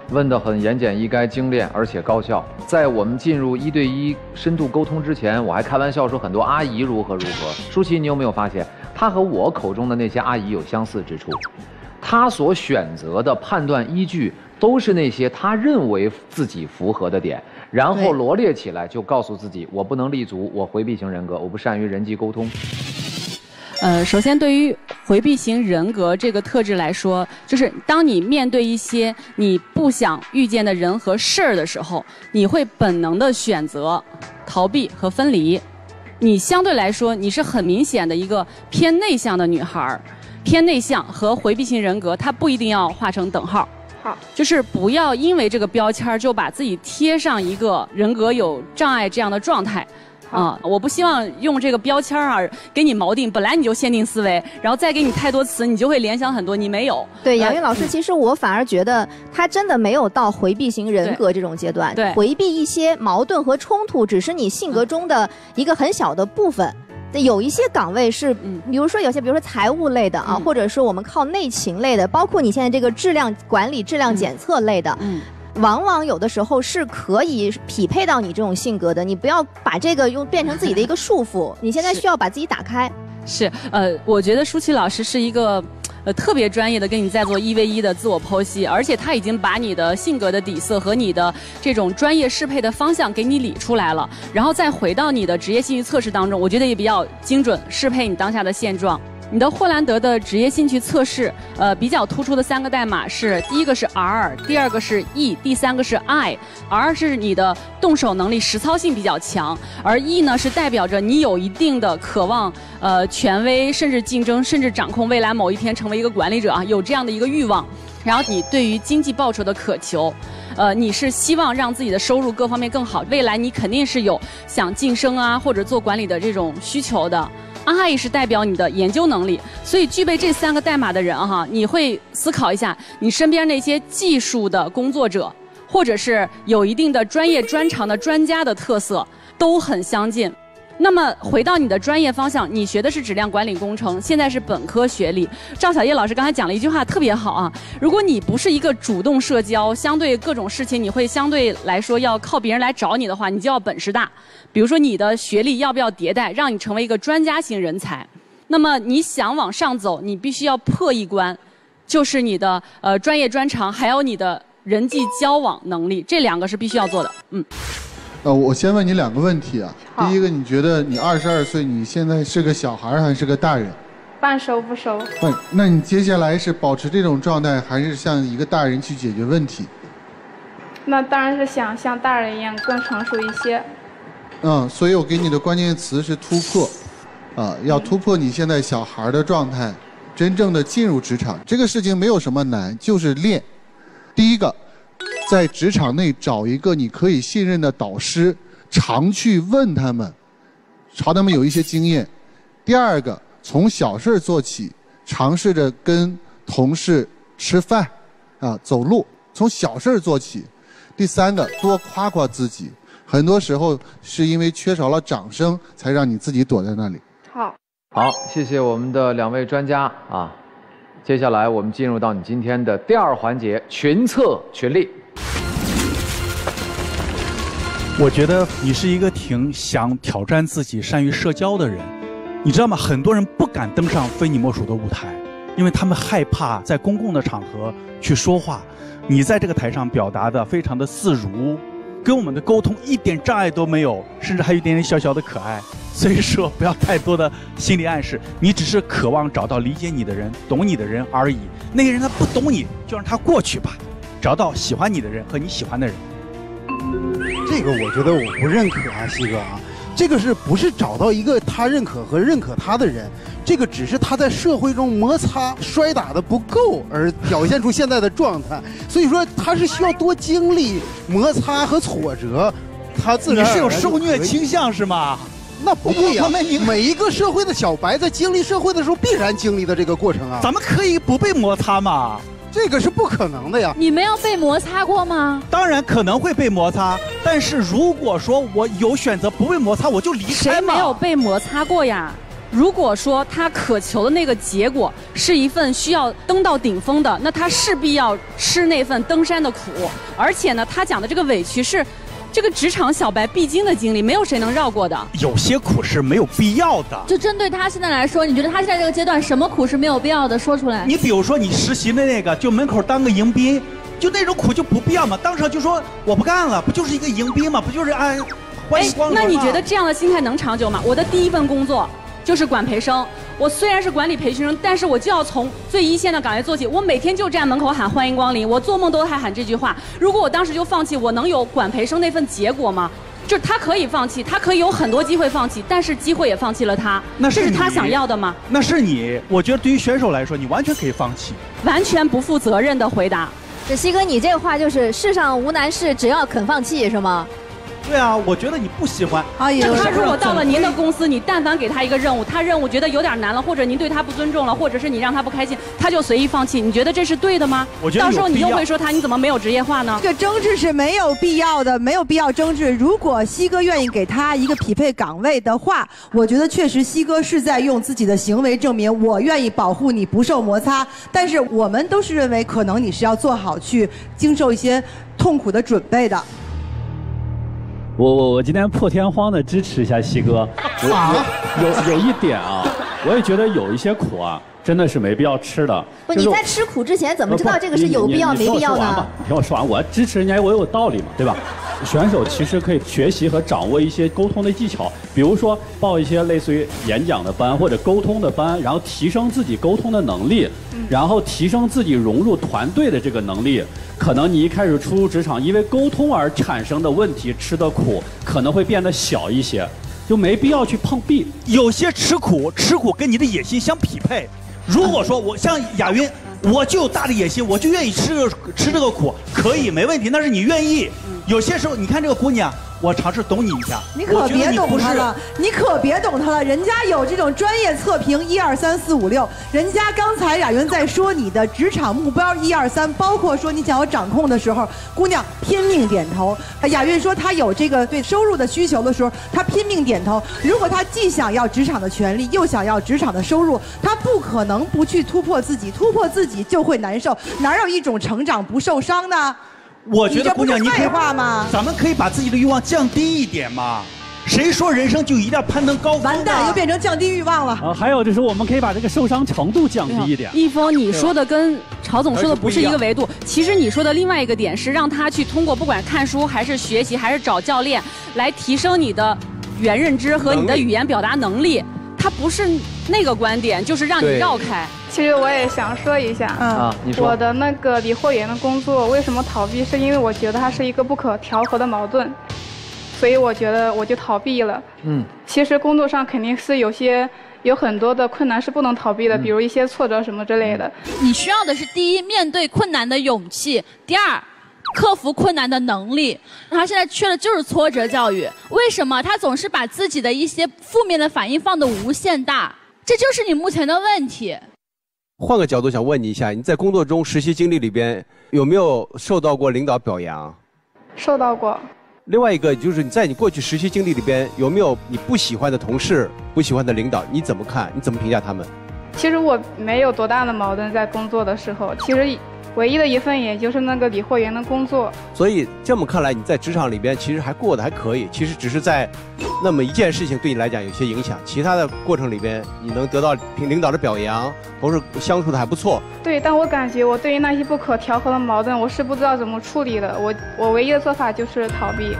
问得很言简意赅、精炼，而且高效。在我们进入1对1深度沟通之前，我还开玩笑说很多阿姨如何如何。舒淇，你有没有发现，她和我口中的那些阿姨有相似之处？她所选择的判断依据都是那些她认为自己符合的点，然后罗列起来，就告诉自己我不能立足，我回避型人格，我不善于人际沟通。 首先对于回避型人格这个特质来说，就是当你面对一些你不想遇见的人和事儿的时候，你会本能的选择逃避和分离。你相对来说，你是很明显的一个偏内向的女孩，偏内向和回避型人格，它不一定要画成等号。 好， 就是不要因为这个标签就把自己贴上一个人格有障碍这样的状态。我不希望用这个标签给你锚定，本来你就限定思维，然后再给你太多词，你就会联想很多，你没有。 对，杨云老师，其实我反而觉得他真的没有到回避型人格这种阶段。 对， 回避一些矛盾和冲突，只是你性格中的一个很小的部分。有一些岗位是，比如说财务类的或者说我们靠内勤类的，包括你现在这个质量管理、质量检测类的。往往有的时候是可以匹配到你这种性格的，你不要把这个变成自己的一个束缚。你现在需要把自己打开。 是，我觉得舒淇老师是一个特别专业的跟你在做1v1的自我剖析，而且他已经把你的性格的底色和你的这种专业适配的方向给你理出来了，然后再回到你的职业兴趣测试当中，我觉得也比较精准适配你当下的现状。你的霍兰德的职业兴趣测试，比较突出的3个代码是：第一个是 R， 第二个是 E， 第三个是 I。R 是你的动手能力、实操性比较强，而 E 呢是代表着你有一定的渴望，权威，甚至竞争，甚至掌控未来某一天成为一个管理者有这样的一个欲望。然后你对于经济报酬的渴求，你是希望让自己的收入各方面更好，未来你肯定是有想晋升或者做管理的这种需求的。I 是代表你的研究能力，所以具备这3个代码的人你会思考一下，你身边那些技术的工作者，或者是有一定的专业专长的专家的特色，都很相近。那么回到你的专业方向，你学的是质量管理工程，现在是本科学历。赵小叶老师刚才讲了一句话特别好如果你不是一个主动社交，相对各种事情你会相对来说要靠别人来找你的话，你就要本事大。比如说你的学历要不要迭代，让你成为一个专家型人才。那么你想往上走，你必须要破一关，就是你的专业专长，还有你的人际交往能力，这2个是必须要做的。 我先问你2个问题第一个，你觉得你22岁，你现在是个小孩还是个大人？ 半熟不熟。 那你接下来是保持这种状态，还是像一个大人去解决问题？ 那当然是想像大人一样更成熟一些。 所以我给你的关键词是突破，要突破你现在小孩的状态，真正的进入职场。这个事情没有什么难，就是练。第一个，在职场内找一个你可以信任的导师，常去问他们，朝他们有一些经验。第二个，从小事做起，尝试着跟同事吃饭，走路，从小事做起。第三个，多夸夸自己。很多时候是因为缺少了掌声，才让你自己躲在那里。 好， 谢谢我们的2位专家接下来我们进入到你今天的第2环节，群策群力。 我觉得你是一个挺想挑战自己、善于社交的人，你知道吗？很多人不敢登上非你莫属的舞台，因为他们害怕在公共的场合去说话。你在这个台上表达的非常的自如，跟我们的沟通一点障碍都没有，甚至还有一点点小小的可爱。所以说不要太多的心理暗示，你只是渴望找到理解你的人、懂你的人而已。那个人他不懂你，就让他过去吧，找到喜欢你的人和你喜欢的人。 这个我觉得我不认可西哥这个是不是找到一个他认可和认可他的人？这个只是他在社会中摩擦摔打的不够而表现出现在的状态，所以说他是需要多经历摩擦和挫折，他自然。 你是有受虐倾向是吗？ 那不会呀，每一个社会的小白在经历社会的时候必然经历的这个过程咱们可以不被摩擦吗？ 这个是不可能的呀！ 你没有被摩擦过吗？ 当然可能会被摩擦，但是如果说我有选择不被摩擦，我就离开嘛。 谁没有被摩擦过呀？ 如果说他渴求的那个结果是一份需要登到顶峰的，那他势必要吃那份登山的苦。而且呢，他讲的这个委屈是这个职场小白必经的经历，没有谁能绕过的。 有些苦是没有必要的。 就针对他现在来说，你觉得他现在这个阶段什么苦是没有必要的？说出来。 你比如说你实习的那个，就门口当个迎宾，就那种苦就不必要嘛。当场就说我不干了，不就是一个迎宾嘛？不就是欢迎光临吗？ 那你觉得这样的心态能长久吗？我的第一份工作就是管培生，我虽然是管理培训生，但是我就要从最一线的岗位做起。我每天就站门口喊欢迎光临，我做梦都还喊这句话。如果我当时就放弃，我能有管培生那份结果吗？就是他可以放弃，他可以有很多机会放弃，但是机会也放弃了他。这是他想要的吗？ 那是你，我觉得对于选手来说，你完全可以放弃。 完全不负责任的回答。 这西哥，你这个话就是世上无难事，只要肯放弃，是吗？ 对啊，我觉得你不喜欢。 他如果到了您的公司，你但凡给他一个任务，他任务觉得有点难了，或者您对他不尊重了，或者是你让他不开心，他就随意放弃。你觉得这是对的吗？ 我觉得有必要。 到时候你又会说他你怎么没有职业化呢？ 这个争执是没有必要的，没有必要争执。如果西哥愿意给他一个匹配岗位的话，我觉得确实西哥是在用自己的行为证明我愿意保护你不受摩擦。但是我们都是认为，可能你是要做好去经受一些痛苦的准备的。 我今天破天荒的支持一下西哥。有一点啊，我也觉得有一些苦啊，真的是没必要吃的。 不，你在吃苦之前怎么知道这个是有必要没必要呢？ 你听我说完，我支持人家，我有道理嘛，对吧？选手其实可以学习和掌握一些沟通的技巧，比如说报一些类似于演讲的班或者沟通的班，然后提升自己沟通的能力，然后提升自己融入团队的这个能力。可能你一开始初入职场，因为沟通而产生的问题，吃的苦可能会变得小一些，就没必要去碰壁。 有些吃苦跟你的野心相匹配。如果说我像亚云，我就有大的野心，我就愿意吃这个苦，可以没问题，那是你愿意。有些时候，你看这个姑娘，我尝试懂你一下。 你可别懂她了，你可别懂她了。人家有这种专业测评1、2、3、4、5、6。人家刚才雅云在说你的职场目标1、2、3，包括说你想要掌控的时候，姑娘拼命点头。雅云说她有这个对收入的需求的时候，她拼命点头。如果她既想要职场的权利，又想要职场的收入，她不可能不去突破自己，突破自己就会难受。哪有一种成长不受伤呢？ 我觉得姑娘，你废话吗？ 咱们可以把自己的欲望降低一点嘛。谁说人生就一定要攀登高峰？ 完蛋，又变成降低欲望了。 还有就是我们可以把这个受伤程度降低一点。 一峰，你说的跟曹总说的不是一个维度。其实你说的另外一个点是让他去通过不管看书还是学习还是找教练，来提升你的原认知和你的语言表达能力。他不是那个观点，就是让你绕开。 其实我也想说一下， 你说我的那个理货员的工作为什么逃避，是因为我觉得它是一个不可调和的矛盾，所以我觉得我就逃避了。其实工作上肯定是有很多的困难是不能逃避的，比如一些挫折什么之类的。 你需要的是第一，面对困难的勇气；第二，克服困难的能力。他现在缺的就是挫折教育。为什么他总是把自己的一些负面的反应放得无限大？这就是你目前的问题。 换个角度想问你一下，你在工作中实习经历里边有没有受到过领导表扬？ 受到过。 另外一个就是你在你过去实习经历里边有没有你不喜欢的同事、不喜欢的领导？你怎么看？你怎么评价他们？ 其实我没有多大的矛盾，在工作的时候，其实唯一的一份也就是那个理货员的工作。 所以这么看来，你在职场里边其实还过得还可以，其实只是在那么一件事情对你来讲有些影响，其他的过程里边你能得到领导的表扬，同事相处的还不错。 对，但我感觉我对于那些不可调和的矛盾，我是不知道怎么处理的。我唯一的做法就是逃避。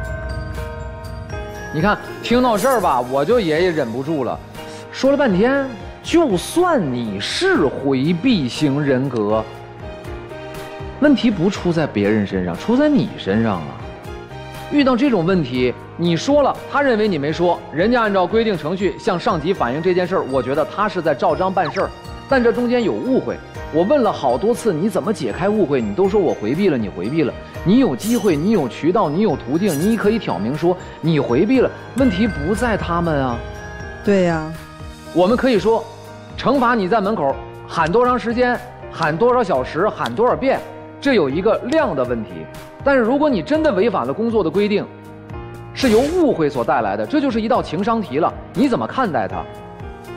你看，听到这儿吧，我就也忍不住了，说了半天，就算你是回避型人格，问题不出在别人身上，出在你身上啊。遇到这种问题，你说了，他认为你没说，人家按照规定程序向上级反映这件事儿，我觉得他是在照章办事儿，但这中间有误会。我问了好多次，你怎么解开误会？你都说我回避了，你回避了。你有机会，你有渠道，你有途径，你可以挑明说你回避了。问题不在他们啊。 对呀， 我们可以说，惩罚你在门口喊多长时间，喊多少小时，喊多少遍，这有一个量的问题。但是如果你真的违反了工作的规定，是由误会所带来的，这就是一道情商题了。你怎么看待它？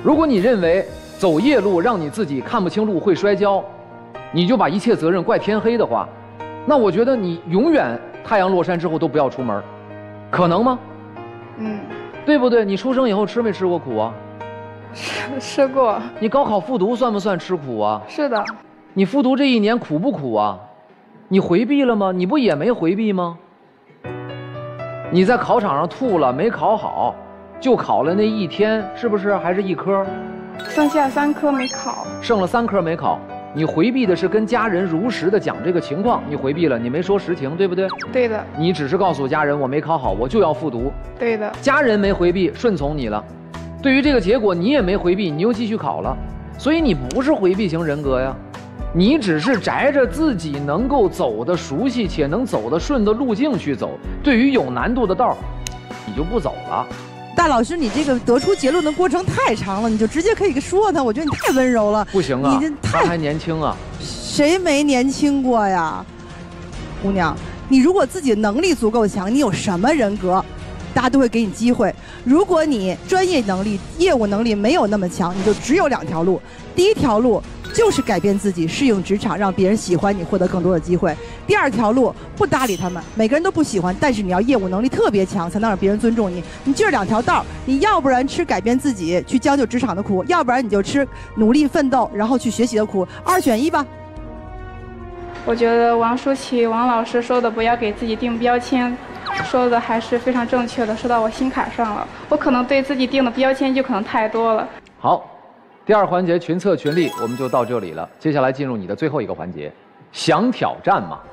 如果你认为走夜路让你自己看不清路会摔跤，你就把一切责任怪天黑的话，那我觉得你永远太阳落山之后都不要出门，可能吗？对不对？你出生以后吃没吃过苦啊？ 吃过。 你高考复读算不算吃苦啊？ 是的。 你复读这1年苦不苦啊？你回避了吗？你不也没回避吗？你在考场上吐了，没考好，就考了那1天，是不是？还是1科？ 剩下3科没考。 剩了3科没考。你回避的是跟家人如实的讲这个情况，你回避了，你没说实情，对不对？ 对的。 你只是告诉家人我没考好，我就要复读。 对的。 家人没回避，顺从你了。对于这个结果，你也没回避，你又继续考了，所以你不是回避型人格呀，你只是摘着自己能够走的熟悉且能走得顺的路径去走。对于有难度的道，你就不走了。 大老师，你这个得出结论的过程太长了，你就直接可以说他。我觉得你太温柔了。 不行啊， 你他还年轻啊。 谁没年轻过呀？姑娘，你如果自己能力足够强，你有什么人格，大家都会给你机会。如果你专业能力、业务能力没有那么强，你就只有2条路。第一条路就是改变自己，适应职场，让别人喜欢你，获得更多的机会。第2条路，不搭理他们，每个人都不喜欢，但是你要业务能力特别强，才能让别人尊重你。你就这2条道，你要不然吃改变自己，去将就职场的苦，要不然你就吃努力奋斗，然后去学习的苦，2选1吧。 我觉得王舒淇王老师说的不要给自己定标签，说的还是非常正确的，说到我心坎上了。我可能对自己定的标签就可能太多了。 好，第2环节群策群力我们就到这里了，接下来进入你的最后一个环节，想挑战吗？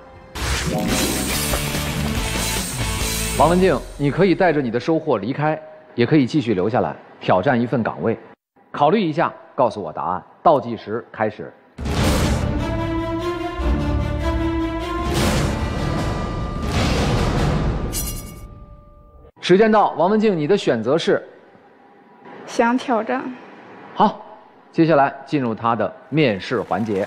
王文静，你可以带着你的收获离开，也可以继续留下来挑战一份岗位，考虑一下，告诉我答案。倒计时开始。时间到，王文静，你的选择是？ 想挑战。 好，接下来进入他的面试环节。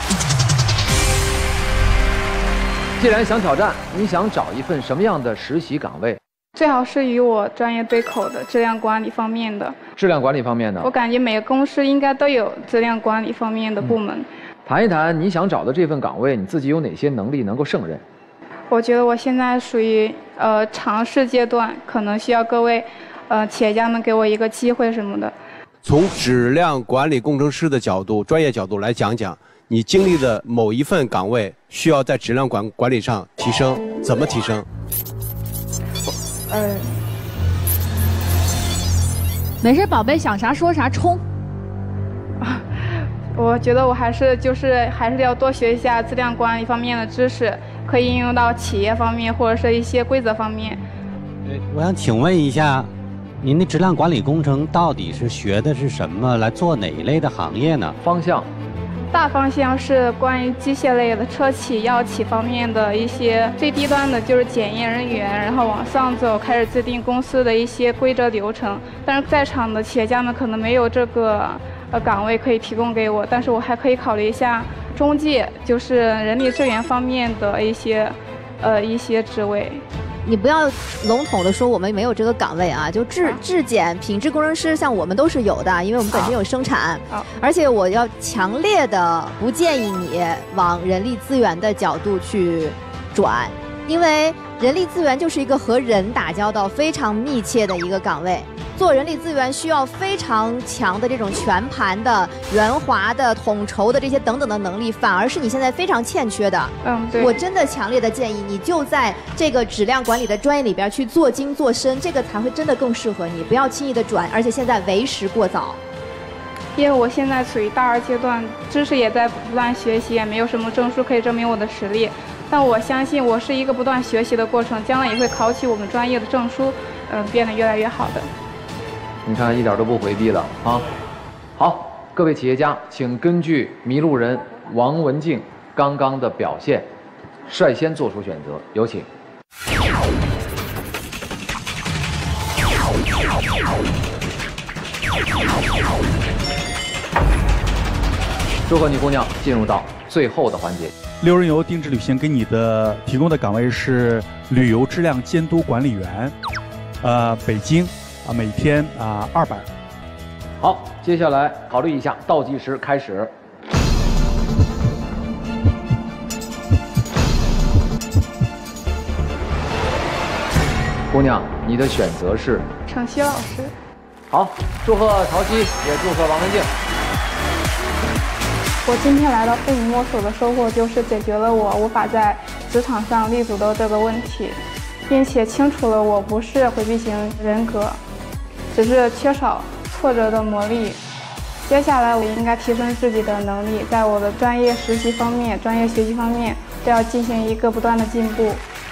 既然想挑战，你想找一份什么样的实习岗位？ 最好是与我专业对口的，质量管理方面的。 质量管理方面的。 我感觉每个公司应该都有质量管理方面的部门。 谈一谈你想找的这份岗位，你自己有哪些能力能够胜任？ 我觉得我现在属于尝试阶段，可能需要各位企业家们给我一个机会什么的。 从质量管理工程师的角度、专业角度来讲讲，你经历的某一份岗位需要在质量管理上提升，怎么提升？ 没事，宝贝，想啥说啥，冲！ 我觉得我还是要多学一下质量管理方面的知识，可以应用到企业方面或者是一些规则方面。 我想请问一下，您的质量管理工程到底是学的是什么？来做哪一类的行业呢？ 方向？ 大方向是关于机械类的车企、药企方面的一些，最低端的就是检验人员，然后往上走开始制定公司的一些规则流程。但是在场的企业家们可能没有这个岗位可以提供给我，但是我还可以考虑一下中介，就是人力资源方面的一些职位。 你不要笼统的说我们没有这个岗位啊，就质检、品质工程师，像我们都是有的，因为我们本身有生产。而且我要强烈的不建议你往人力资源的角度去转，因为人力资源就是一个和人打交道非常密切的一个岗位。做人力资源需要非常强的这种全盘的、圆滑的、统筹的这些等等的能力，反而是你现在非常欠缺的。 对。 我真的强烈的建议你就在这个质量管理的专业里边去做精做深，这个才会真的更适合你，不要轻易的转，而且现在为时过早。 因为我现在处于大2阶段，知识也在不断学习，也没有什么证书可以证明我的实力。但我相信我是一个不断学习的过程，将来也会考取我们专业的证书，变得越来越好的。 你看，一点都不回避了啊！好，各位企业家，请根据迷路人王文静刚刚的表现，率先做出选择，有请。祝贺你，姑娘，进入到最后的环节。 6人游定制旅行给你的提供的岗位是旅游质量监督管理员，北京。每天200。 好，接下来考虑一下，倒计时开始。姑娘，你的选择是程曦老师。 好，祝贺陶曦，也祝贺王文静。 我今天来到非你莫属的收获就是解决了我无法在职场上立足的这个问题，并且清楚了我不是回避型人格，只是缺少挫折的磨砺。接下来我应该提升自己的能力，在我的专业实习方面、专业学习方面都要进行一个不断的进步。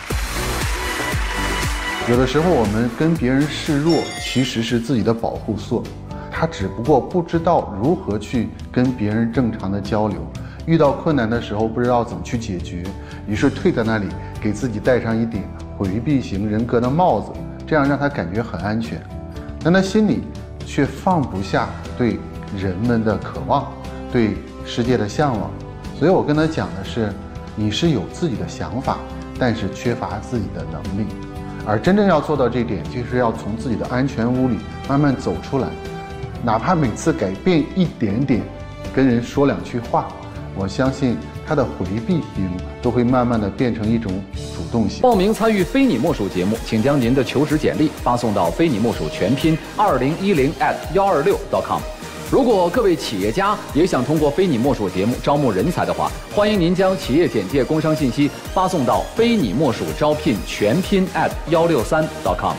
有的时候我们跟别人示弱，其实是自己的保护色，他只不过不知道如何去跟别人正常的交流，遇到困难的时候不知道怎么去解决，于是退在那里，给自己戴上一顶回避型人格的帽子，这样让他感觉很安全，但他心里却放不下对人们的渴望，对世界的向往。所以我跟他讲的是，你是有自己的想法，但是缺乏自己的能力，而真正要做到这一点，就是要从自己的安全屋里慢慢走出来，哪怕每次改变一点点，跟人说2句话，我相信他的回避型都会慢慢的变成一种主动性。 报名参与非你莫属节目，请将您的求职简历发送到非你莫属全拼2010@126.com。如果各位企业家也想通过非你莫属节目招募人才的话，欢迎您将企业简介、工商信息发送到非你莫属招聘全拼@163.com。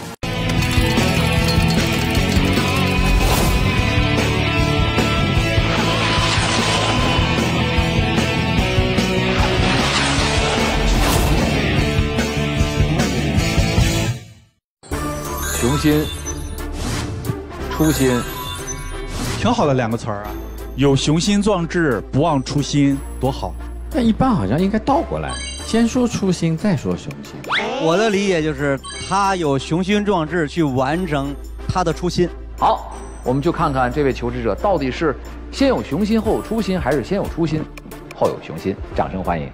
雄心、初心， 挺好的2个词儿啊，有雄心壮志，不忘初心，多好。 但一般好像应该倒过来，先说初心，再说雄心。 我的理解就是他有雄心壮志去完成他的初心。 好，我们就看看这位求职者到底是先有雄心后有初心，还是先有初心后有雄心。掌声欢迎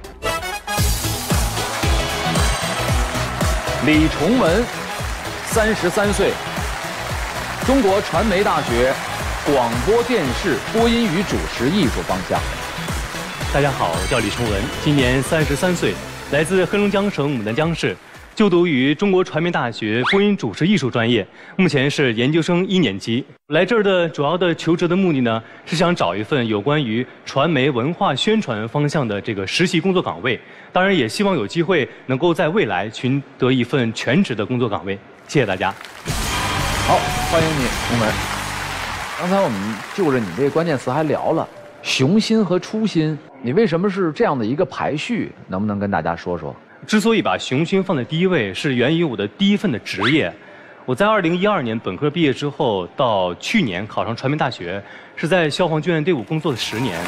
李崇文，33岁，中国传媒大学广播电视播音与主持艺术方向。 大家好，我叫李崇文，今年33岁，来自黑龙江省牡丹江市，就读于中国传媒大学播音主持艺术专业，目前是研究生1年级。来这儿的主要的求职的目的呢，是想找一份有关于传媒文化宣传方向的这个实习工作岗位，当然也希望有机会能够在未来寻得一份全职的工作岗位。谢谢大家。 好，欢迎你，崇文。刚才我们就着你这个关键词还聊了雄心和初心，你为什么是这样的一个排序？能不能跟大家说说？ 之所以把雄心放在第一位，是源于我的第一份的职业。我在2012年本科毕业之后，到去年考上传媒大学，是在消防救援队伍工作了10年。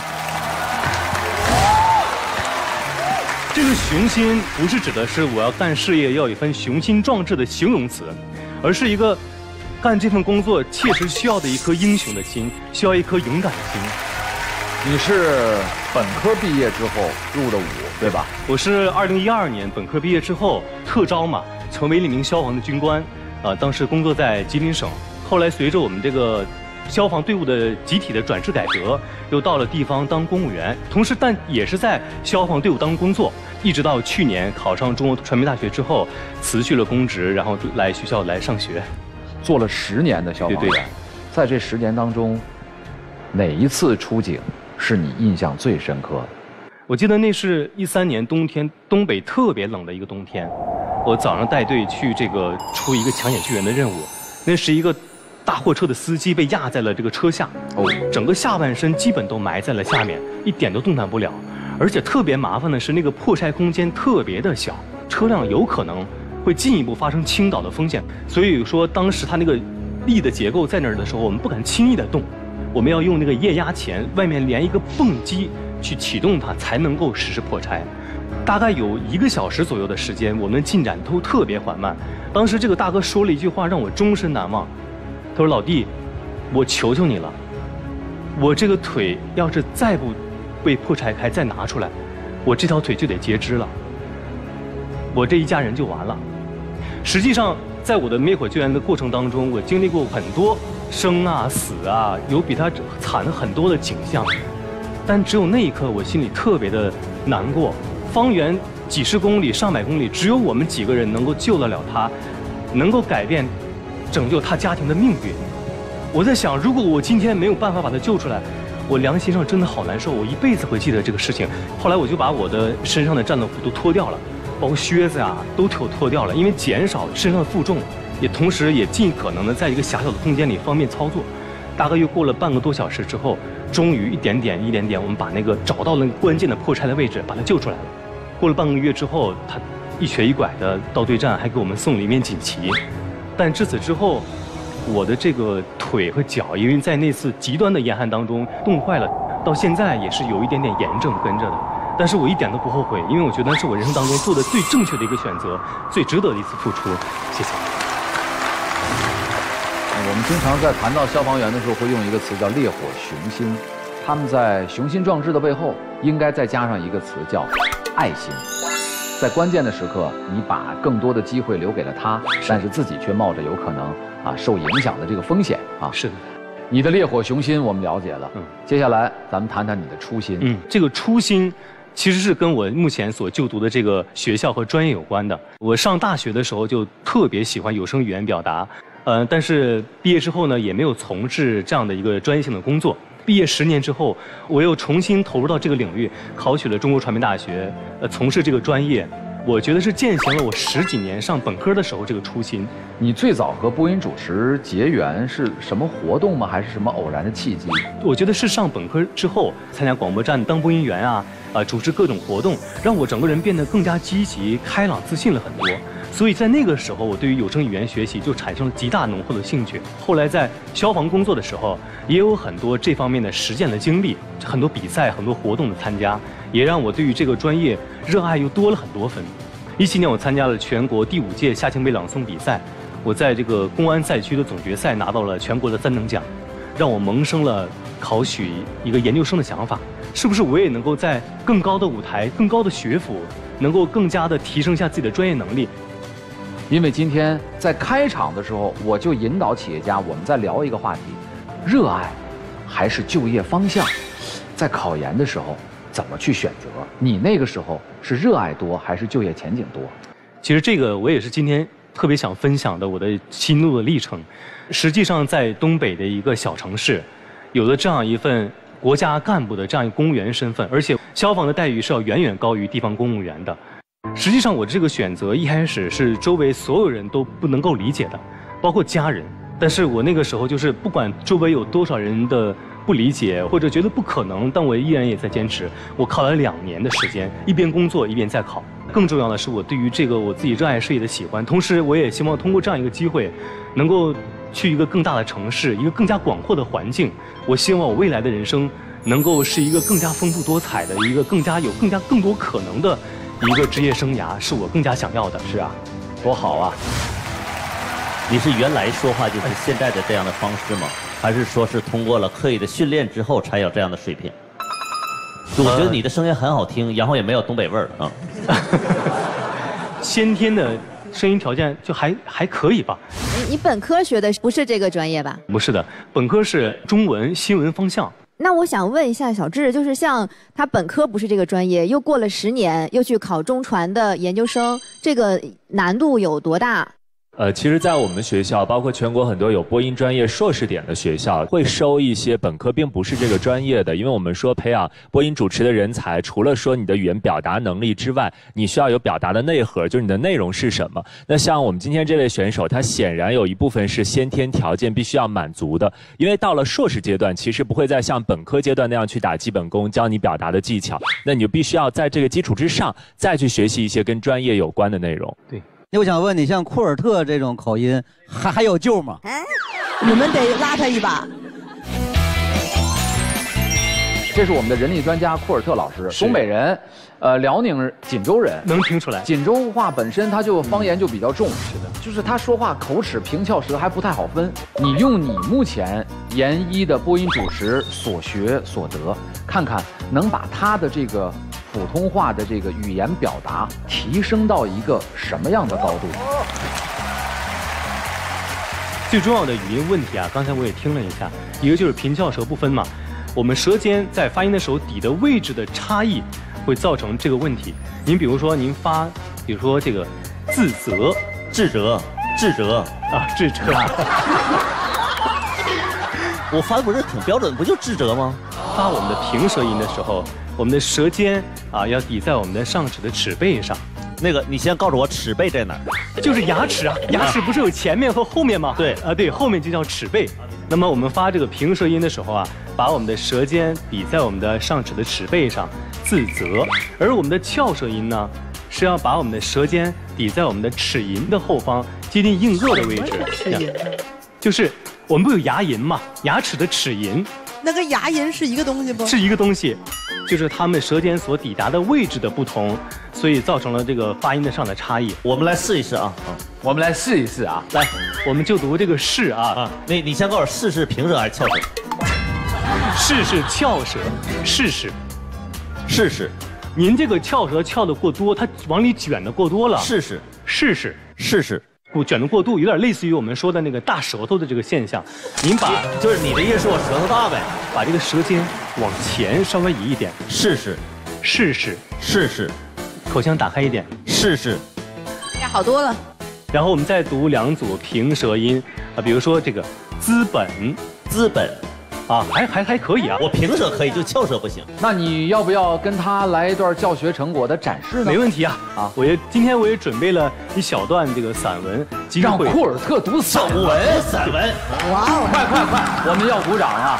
这个雄心不是指的是我要干事业要有一份雄心壮志的形容词，而是一个干这份工作切实需要的一颗英雄的心，需要一颗勇敢的心。 你是本科毕业之后入的伍，对吧？ 我是2012年本科毕业之后特招嘛，成为了一名消防的军官，当时工作在吉林省。后来随着我们这个消防队伍的集体的转制改革，又到了地方当公务员，同时但也是在消防队伍当中工作，一直到去年考上中国传媒大学之后，辞去了公职，然后来学校来上学， 做了10年的消防员。对，在这10年当中，哪一次出警是你印象最深刻的？ 我记得那是13年冬天，东北特别冷的一个冬天，我早上带队去这个出一个抢险救援的任务，那是一个大货车的司机被压在了这个车下，整个下半身基本都埋在了下面，一点都动弹不了。而且特别麻烦的是，那个破拆空间特别的小，车辆有可能会进一步发生倾倒的风险。所以说，当时它那个力的结构在那儿的时候，我们不敢轻易的动，我们要用那个液压钳外面连一个泵机去启动它，才能够实施破拆。大概有1个小时左右的时间，我们进展都特别缓慢。当时这个大哥说了一句话让我终身难忘，他说：“老弟，我求求你了，我这个腿要是再不被破拆开再拿出来，我这条腿就得截肢了，我这一家人就完了。”实际上，在我的灭火救援的过程当中，我经历过很多生啊、死啊，有比他惨很多的景象。但只有那一刻，我心里特别的难过。方圆几十公里、上百公里，只有我们几个人能够救得了他，能够改变、拯救他家庭的命运。我在想，如果我今天没有办法把他救出来，我良心上真的好难受，我一辈子会记得这个事情。后来我就把我的身上的战斗服都脱掉了，包括靴子啊都脱掉了，因为减少身上的负重，也同时也尽可能的在一个狭小的空间里方便操作。大概又过了半个多小时之后，终于一点点，我们把那个找到了关键的破拆的位置，把它救出来了。过了半个月之后，他一瘸一拐的到对站，还给我们送了一面锦旗。但至此之后，我的这个腿和脚，因为在那次极端的严寒当中冻坏了，到现在也是有一点点炎症跟着的。但是我一点都不后悔，因为我觉得那是我人生当中做的最正确的一个选择，最值得的一次付出。谢谢。 我们经常在谈到消防员的时候，会用一个词叫烈火雄心。他们在雄心壮志的背后，应该再加上一个词叫爱心。在关键的时刻，你把更多的机会留给了他，但是自己却冒着有可能受影响的这个风险啊。 是的， 你的烈火雄心我们了解了。接下来咱们谈谈你的初心。 这个初心其实是跟我目前所就读的这个学校和专业有关的。我上大学的时候就特别喜欢有声语言表达。但是毕业之后呢，也没有从事这样的一个专业性的工作。毕业10年之后，我又重新投入到这个领域，考取了中国传媒大学，从事这个专业。我觉得是践行了我10几年上本科的时候这个初心。 你最早和播音主持结缘是什么活动吗？还是什么偶然的契机？ 我觉得是上本科之后参加广播站当播音员主持各种活动，让我整个人变得更加积极、开朗、自信了很多。所以在那个时候，我对于有声语言学习就产生了极大浓厚的兴趣。后来在消防工作的时候，也有很多这方面的实践的经历，很多比赛、很多活动的参加，也让我对于这个专业热爱又多了很多分。17年，我参加了全国第5届夏青杯朗诵比赛，我在这个公安赛区的总决赛拿到了全国的3等奖，让我萌生了考取一个研究生的想法。是不是我也能够在更高的舞台、更高的学府，能够更加的提升一下自己的专业能力？ 因为今天在开场的时候，我就引导企业家，我们在聊一个话题：热爱还是就业方向？在考研的时候怎么去选择？你那个时候是热爱多还是就业前景多？ 其实这个我也是今天特别想分享的我的心路的历程。实际上，在东北的一个小城市，有了这样一份国家干部的这样一个公务员身份，而且消防的待遇是要远远高于地方公务员的。实际上，我这个选择一开始是周围所有人都不能够理解的，包括家人。但是我那个时候就是不管周围有多少人的不理解或者觉得不可能，但我依然也在坚持。我考了2年的时间，一边工作一边在考。更重要的是，我对于这个我自己热爱事业的喜欢，同时我也希望通过这样一个机会，能够去一个更大的城市，一个更加广阔的环境。我希望我未来的人生能够是一个更加丰富多彩的，一个更多可能的一个职业生涯，是我更加想要的。 是啊，多好啊！ 你是原来说话就是现在的这样的方式吗？还是说是通过了刻意的训练之后才有这样的水平？我觉得你的声音很好听，然后也没有东北味儿啊。 先天的声音条件就还可以吧。 你本科学的不是这个专业吧？ 不是的，本科是中文新闻方向。 那我想问一下小智，就是像他本科不是这个专业，又过了10年，又去考中传的研究生，这个难度有多大？ 其实，在我们学校，包括全国很多有播音专业硕士点的学校，会收一些本科并不是这个专业的，因为我们说培养播音主持的人才，除了说你的语言表达能力之外，你需要有表达的内核，就是你的内容是什么。那像我们今天这位选手，他显然有一部分是先天条件必须要满足的，因为到了硕士阶段，其实不会再像本科阶段那样去打基本功，教你表达的技巧，那你就必须要在这个基础之上，再去学习一些跟专业有关的内容。 对。 那我想问你，像库尔特这种口音，还有救吗？ 你们得拉他一把。 这是我们的人力专家库尔特老师，东北人，辽宁锦州人， 能听出来。 锦州话本身它就方言就比较重，是的，就是他说话口齿平翘舌还不太好分。你用你目前研一的播音主持所学所得，看看能把他的这个普通话的这个语言表达提升到一个什么样的高度？ 最重要的语音问题啊，刚才我也听了一下，一个就是平翘舌不分嘛，我们舌尖在发音的时候底的位置的差异会造成这个问题。您比如说您发，比如说这个自责、 智责、智责啊，智责。 我发的不是挺标准，不就智责吗？ 发我们的平舌音的时候，我们的舌尖啊要抵在我们的上齿的齿背上。 那个，你先告诉我齿背在哪儿？ 就是牙齿啊，牙齿不是有前面和后面吗？ 对啊，对，后面就叫齿背。那么我们发这个平舌音的时候啊，把我们的舌尖抵在我们的上齿的齿背上，自责；而我们的翘舌音呢，是要把我们的舌尖抵在我们的齿龈的后方，接近硬腭的位置。 齿龈就是我们不有牙龈嘛，牙齿的齿龈。 那跟牙龈是一个东西不？ 是一个东西，就是它们舌尖所抵达的位置的不同，所以造成了这个发音的上的差异。 我们来试一试啊， 我们来试一试啊， 来，我们就读这个试啊。 你先告诉我试是平舌还是翘舌？ 试是翘舌，试试， 试试。 您这个翘舌翘得过多，它往里卷得过多了。 试试， 试试， 试试。 卷得过度，有点类似于我们说的那个大舌头的这个现象。您把就是你的意思是我舌头大呗？ 把这个舌尖往前稍微移一点， 试试， 试试， 试试， 口腔打开一点， 试试， 呀，好多了。 然后我们再读两组平舌音啊，比如说这个资本， 资本， 啊，还可以啊。 我平舌可以，就翘舌不行。 那你要不要跟他来一段教学成果的展示呢？ 没问题啊！啊，今天我也准备了一小段这个散文， 让库尔特读散文。 哇哦！ 快，我们要鼓掌啊！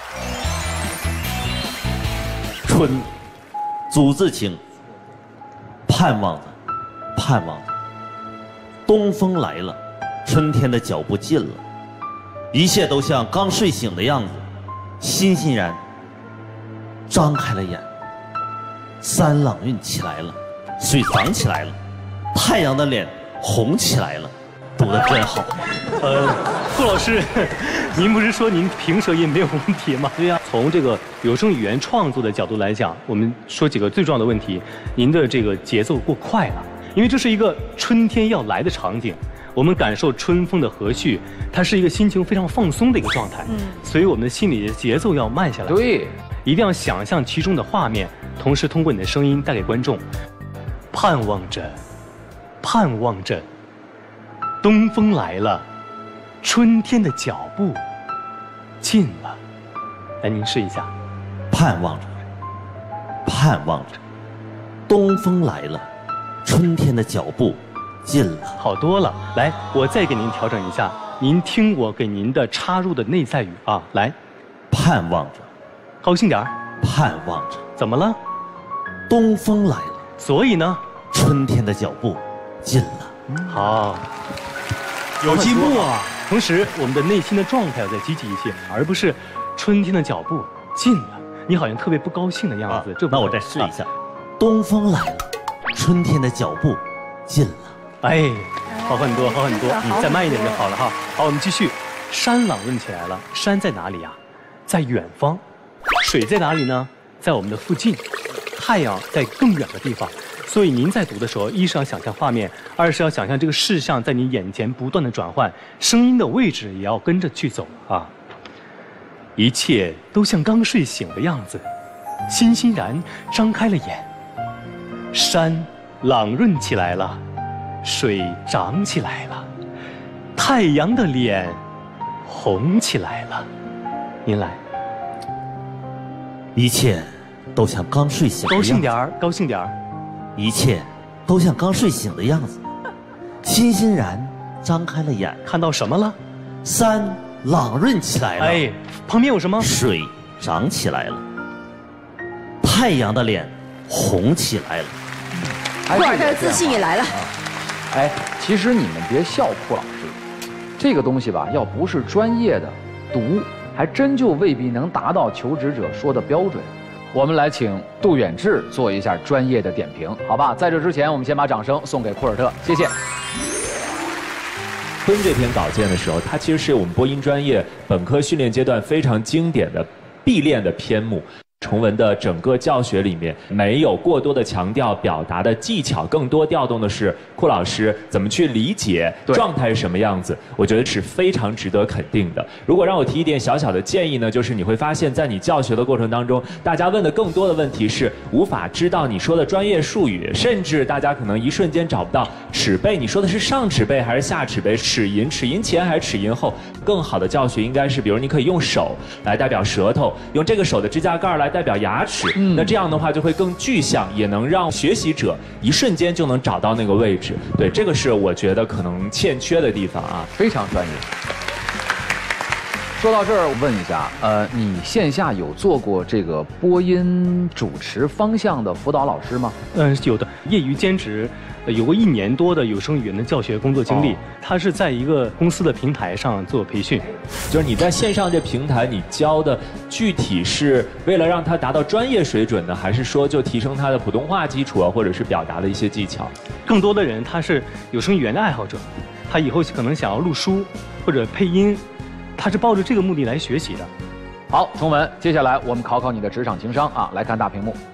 春，祖自清，盼望着，盼望着，东风来了，春天的脚步近了，一切都像刚睡醒的样子。欣欣然张开了眼，三朗运起来了，水涨起来了，太阳的脸红起来了，读得真好。 傅老师，您不是说您平舌音没有问题吗？对呀。从这个有声语言创作的角度来讲，我们说几个最重要的问题。您的这个节奏过快了，因为这是一个春天要来的场景。我们感受春风的和煦，它是一个心情非常放松的一个状态，所以我们的心里的节奏要慢下来。 对， 一定要想象其中的画面，同时通过你的声音带给观众。盼望着，盼望着，东风来了，春天的脚步近了。来，您试一下。 盼望着，盼望着，东风来了，春天的脚步近了， 好多了。来，我再给您调整一下，您听我给您的插入的内在语啊。来， 盼望着， 高兴点儿。 盼望着， 怎么了？ 东风来了， 所以呢， 春天的脚步近了。 好， 有进步啊！ 同时，我们的内心的状态要再积极一些，而不是春天的脚步近了，你好像特别不高兴的样子。 那我再试一下，东风来了，春天的脚步近了。 哎，好很多，好很多。再慢一点就好了哈。好，我们继续。山朗润起来了，山在哪里呀？在远方。水在哪里呢？在我们的附近。太阳在更远的地方。所以您在读的时候，一是要想象画面，二是要想象这个事项在你眼前不断的转换，声音的位置也要跟着去走啊。一切都像刚睡醒的样子，欣欣然张开了眼。山朗润起来了，水涨起来了，太阳的脸红起来了。您来。 一切都像刚睡醒的样子。 高兴点儿，高兴点儿。 一切都像刚睡醒的样子，欣欣然张开了眼。 看到什么了？ 山朗润起来了。 哎，旁边有什么？ 水涨起来了，太阳的脸红起来了。 库尔特的自信也来了。 哎，其实你们别笑库老师，这个东西吧，要不是专业的读，还真就未必能达到求职者说的标准。我们来请杜远志做一下专业的点评，好吧？在这之前，我们先把掌声送给库尔特，谢谢。 坤这篇稿件的时候，它其实是我们播音专业本科训练阶段非常经典的必练的篇目。 崇文的整个教学里面没有过多的强调表达的技巧，更多调动的是库老师怎么去理解状态是什么样子，我觉得是非常值得肯定的。如果让我提一点小小的建议呢，就是你会发现在你教学的过程当中，大家问的更多的问题是无法知道你说的专业术语，甚至大家可能一瞬间找不到齿背，你说的是上齿背还是下齿背，齿龈前还是齿龈后。更好的教学应该是，比如你可以用手来代表舌头，用这个手的指甲盖来代表牙齿，那这样的话就会更具象，也能让学习者一瞬间就能找到那个位置。对，这个是我觉得可能欠缺的地方啊， 非常专业。说到这儿，我问一下，你线下有做过这个播音主持方向的辅导老师吗？ 有的，业余兼职。有过1年多的有声语言的教学工作经历，他是在一个公司的平台上做培训， 就是你在线上这平台，你教的具体是为了让他达到专业水准呢，还是说就提升他的普通话基础啊，或者是表达的一些技巧？ 更多的人他是有声语言的爱好者，他以后可能想要录书或者配音，他是抱着这个目的来学习的。 好，崇文，接下来我们考考你的职场情商啊，来看大屏幕。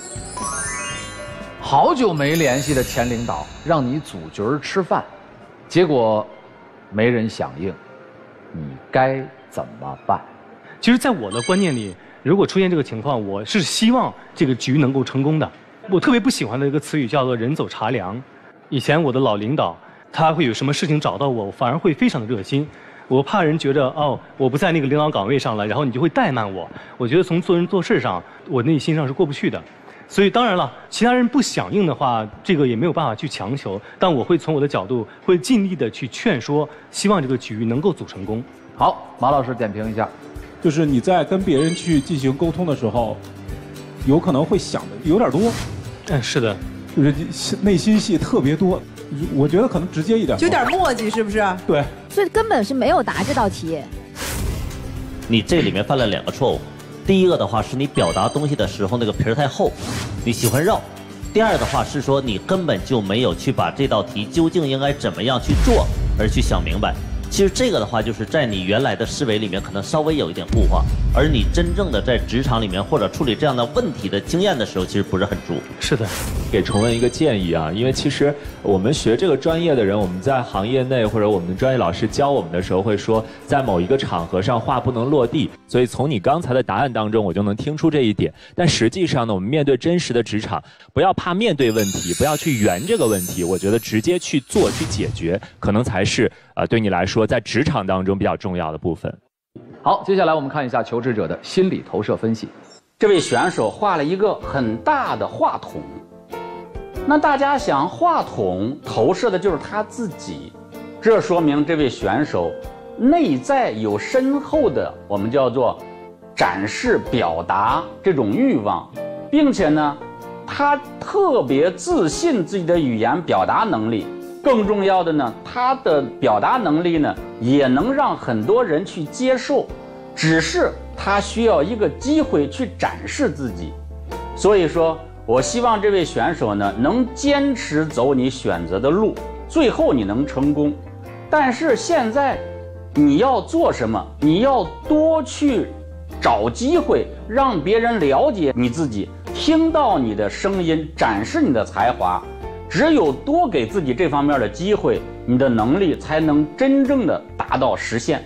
好久没联系的前领导让你组局吃饭，结果没人响应，你该怎么办？ 其实，在我的观念里，如果出现这个情况，我是希望这个局能够成功的。我特别不喜欢的一个词语叫做“人走茶凉”。以前我的老领导，他会有什么事情找到我，我反而会非常的热心。我怕人觉得我不在那个领导岗位上了，然后你就会怠慢我。我觉得从做人做事上，我内心上是过不去的。所以当然了，其他人不响应的话，这个也没有办法去强求。但我会从我的角度，会尽力的去劝说，希望这个局能够组成功。 好，马老师点评一下， 就是你在跟别人去进行沟通的时候，有可能会想的有点多。 是的， 就是内心戏特别多。我觉得可能直接一点， 就有点磨叽，是不是？ 对。 所以根本是没有答这道题。 你这里面犯了2个错误。第一个的话是你表达东西的时候那个皮儿太厚，你喜欢绕；第二的话是说你根本就没有去把这道题究竟应该怎么样去做而去想明白。其实这个的话就是在你原来的思维里面可能稍微有一点固化，而你真正的在职场里面或者处理这样的问题的经验的时候，其实不是很足。 是的， 给崇文一个建议啊，因为其实我们学这个专业的人，我们在行业内或者我们的专业老师教我们的时候会说，在某一个场合上话不能落地，所以从你刚才的答案当中，我就能听出这一点。但实际上呢，我们面对真实的职场，不要怕面对问题，不要去圆这个问题，我觉得直接去做去解决，可能才是对你来说在职场当中比较重要的部分。 好，接下来我们看一下求职者的心理投射分析。 这位选手画了一个很大的话筒，那大家想，话筒投射的就是他自己，这说明这位选手内在有深厚的我们叫做展示表达这种欲望，并且呢，他特别自信自己的语言表达能力。更重要的呢，他的表达能力呢，也能让很多人去接受，只是他需要一个机会去展示自己。所以说，我希望这位选手呢，能坚持走你选择的路，最后你能成功。但是现在你要做什么？你要多去找机会，让别人了解你自己，听到你的声音，展示你的才华。只有多给自己这方面的机会，你的能力才能真正的达到实现。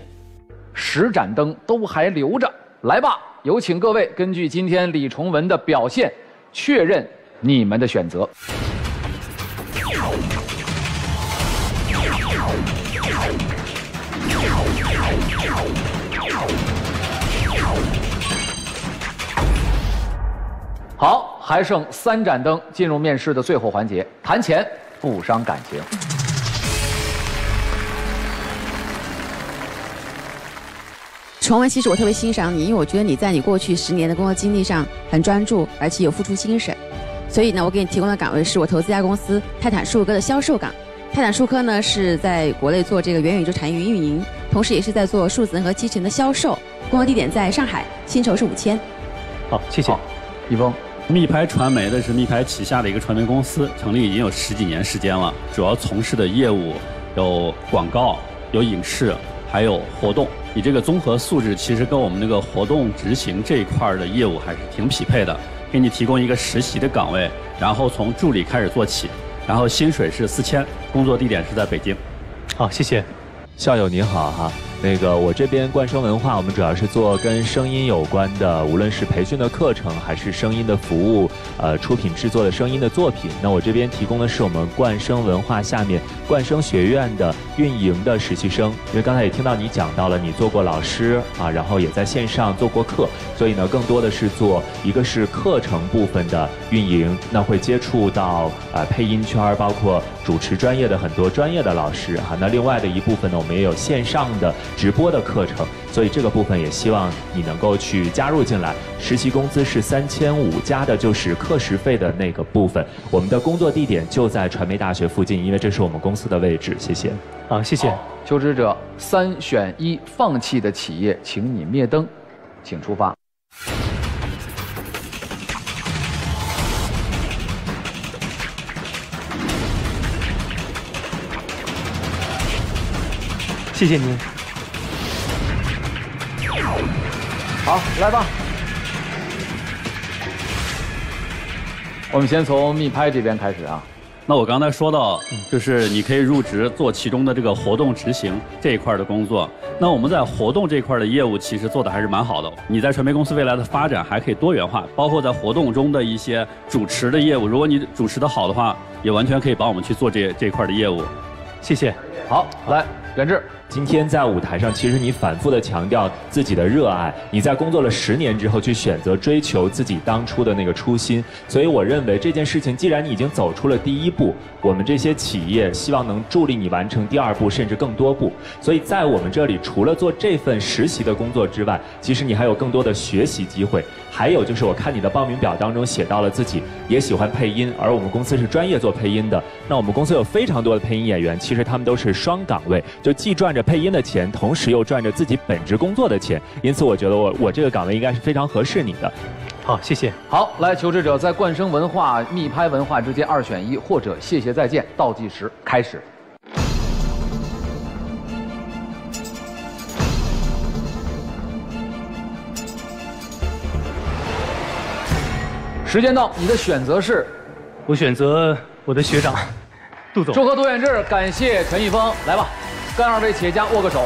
10盏灯都还留着，来吧，有请各位根据今天李崇文的表现，确认你们的选择。好，还剩3盏灯，进入面试的最后环节，谈钱不伤感情。 崇文，其实我特别欣赏你，因为我觉得你在你过去10年的工作经历上很专注，而且有付出精神。所以呢，我给你提供的岗位是我投资一家公司泰坦数科的销售岗。泰坦数科呢是在国内做这个元宇宙产业运营，同时也是在做数字人和机器人的销售。工作地点在上海，薪酬是5000。 好，谢谢。 一峰。 密拍传媒的是密拍旗下的一个传媒公司，成立已经有10几年时间了，主要从事的业务有广告、有影视， 还有活动。你这个综合素质其实跟我们那个活动执行这一块的业务还是挺匹配的。给你提供一个实习的岗位，然后从助理开始做起，然后薪水是4000，工作地点是在北京。 好，谢谢。 校友你好哈，我这边冠生文化，我们主要是做跟声音有关的，无论是培训的课程，还是声音的服务，出品制作的声音的作品。那我这边提供的是我们冠生文化下面冠生学院的运营的实习生。因为刚才也听到你讲到了，你做过老师啊，然后也在线上做过课，所以呢，更多的是做一个是课程部分的运营，那会接触到配音圈，包括主持专业的很多专业的老师哈。那另外的一部分呢，我们也有线上的直播的课程，所以这个部分也希望你能够去加入进来。实习工资是3500，加的就是课时费的那个部分。我们的工作地点就在传媒大学附近，因为这是我们公司的位置。谢谢。 好，谢谢。 求职者3选1，放弃的企业，请你灭灯，请出发。 谢谢您。 好，来吧。我们先从密拍这边开始啊。 那我刚才说到，就是你可以入职做其中的这个活动执行这一块的工作。那我们在活动这块的业务其实做的还是蛮好的。你在传媒公司未来的发展还可以多元化，包括在活动中的一些主持的业务，如果你主持的好的话，也完全可以帮我们去做这一块的业务。 谢谢。 好，来，袁志。 今天在舞台上，其实你反复的强调自己的热爱，你在工作了10年之后去选择追求自己当初的那个初心，所以我认为这件事情，既然你已经走出了第1步，我们这些企业希望能助力你完成第2步甚至更多步。所以在我们这里，除了做这份实习的工作之外，其实你还有更多的学习机会。还有就是我看你的报名表当中写到了自己也喜欢配音，而我们公司是专业做配音的。那我们公司有非常多的配音演员，其实他们都是双岗位，就既赚着配音的钱，同时又赚着自己本职工作的钱，因此我觉得我这个岗位应该是非常合适你的。 好，谢谢。 好，来，求职者在冠生文化、密拍文化之间2选1，或者谢谢再见，倒计时开始。时间到，你的选择是？ 我选择我的学长杜总。 祝贺杜远志，感谢陈一峰，来吧，跟2位企业家握个手。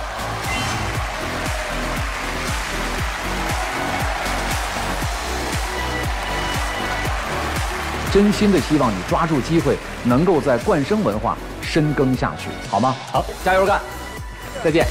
真心的希望你抓住机会，能够在冠生文化深耕下去，好吗？好，加油干，再见。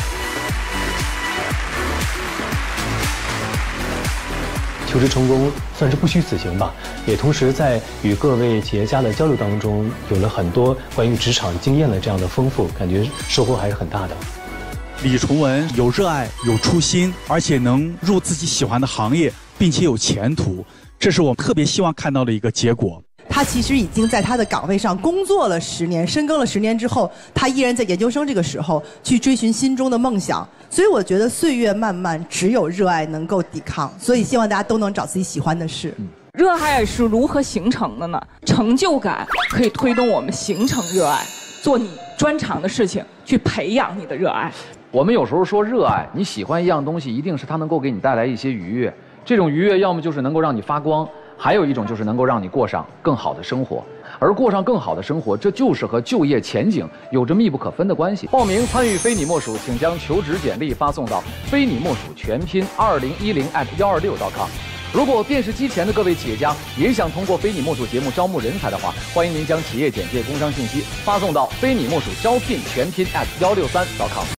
求职成功算是不虚此行吧，也同时在与各位企业家的交流当中，有了很多关于职场经验的这样的丰富，感觉收获还是很大的。 李崇文有热爱、有初心，而且能入自己喜欢的行业，并且有前途，这是我特别希望看到的一个结果。 他其实已经在他的岗位上工作了10年，深耕了10年之后，他依然在研究生这个时候去追寻心中的梦想。所以我觉得岁月漫漫，只有热爱能够抵抗。所以希望大家都能找自己喜欢的事。 热爱是如何形成的呢？成就感可以推动我们形成热爱，做你专长的事情，去培养你的热爱。 我们有时候说热爱，你喜欢一样东西，一定是它能够给你带来一些愉悦。这种愉悦要么就是能够让你发光，还有一种就是能够让你过上更好的生活。而过上更好的生活，这就是和就业前景有着密不可分的关系。报名参与非你莫属，请将求职简历发送到非你莫属全拼2010@126.com。如果电视机前的各位企业家也想通过非你莫属节目招募人才的话，欢迎您将企业简介、工商信息发送到非你莫属招聘全拼@163.com。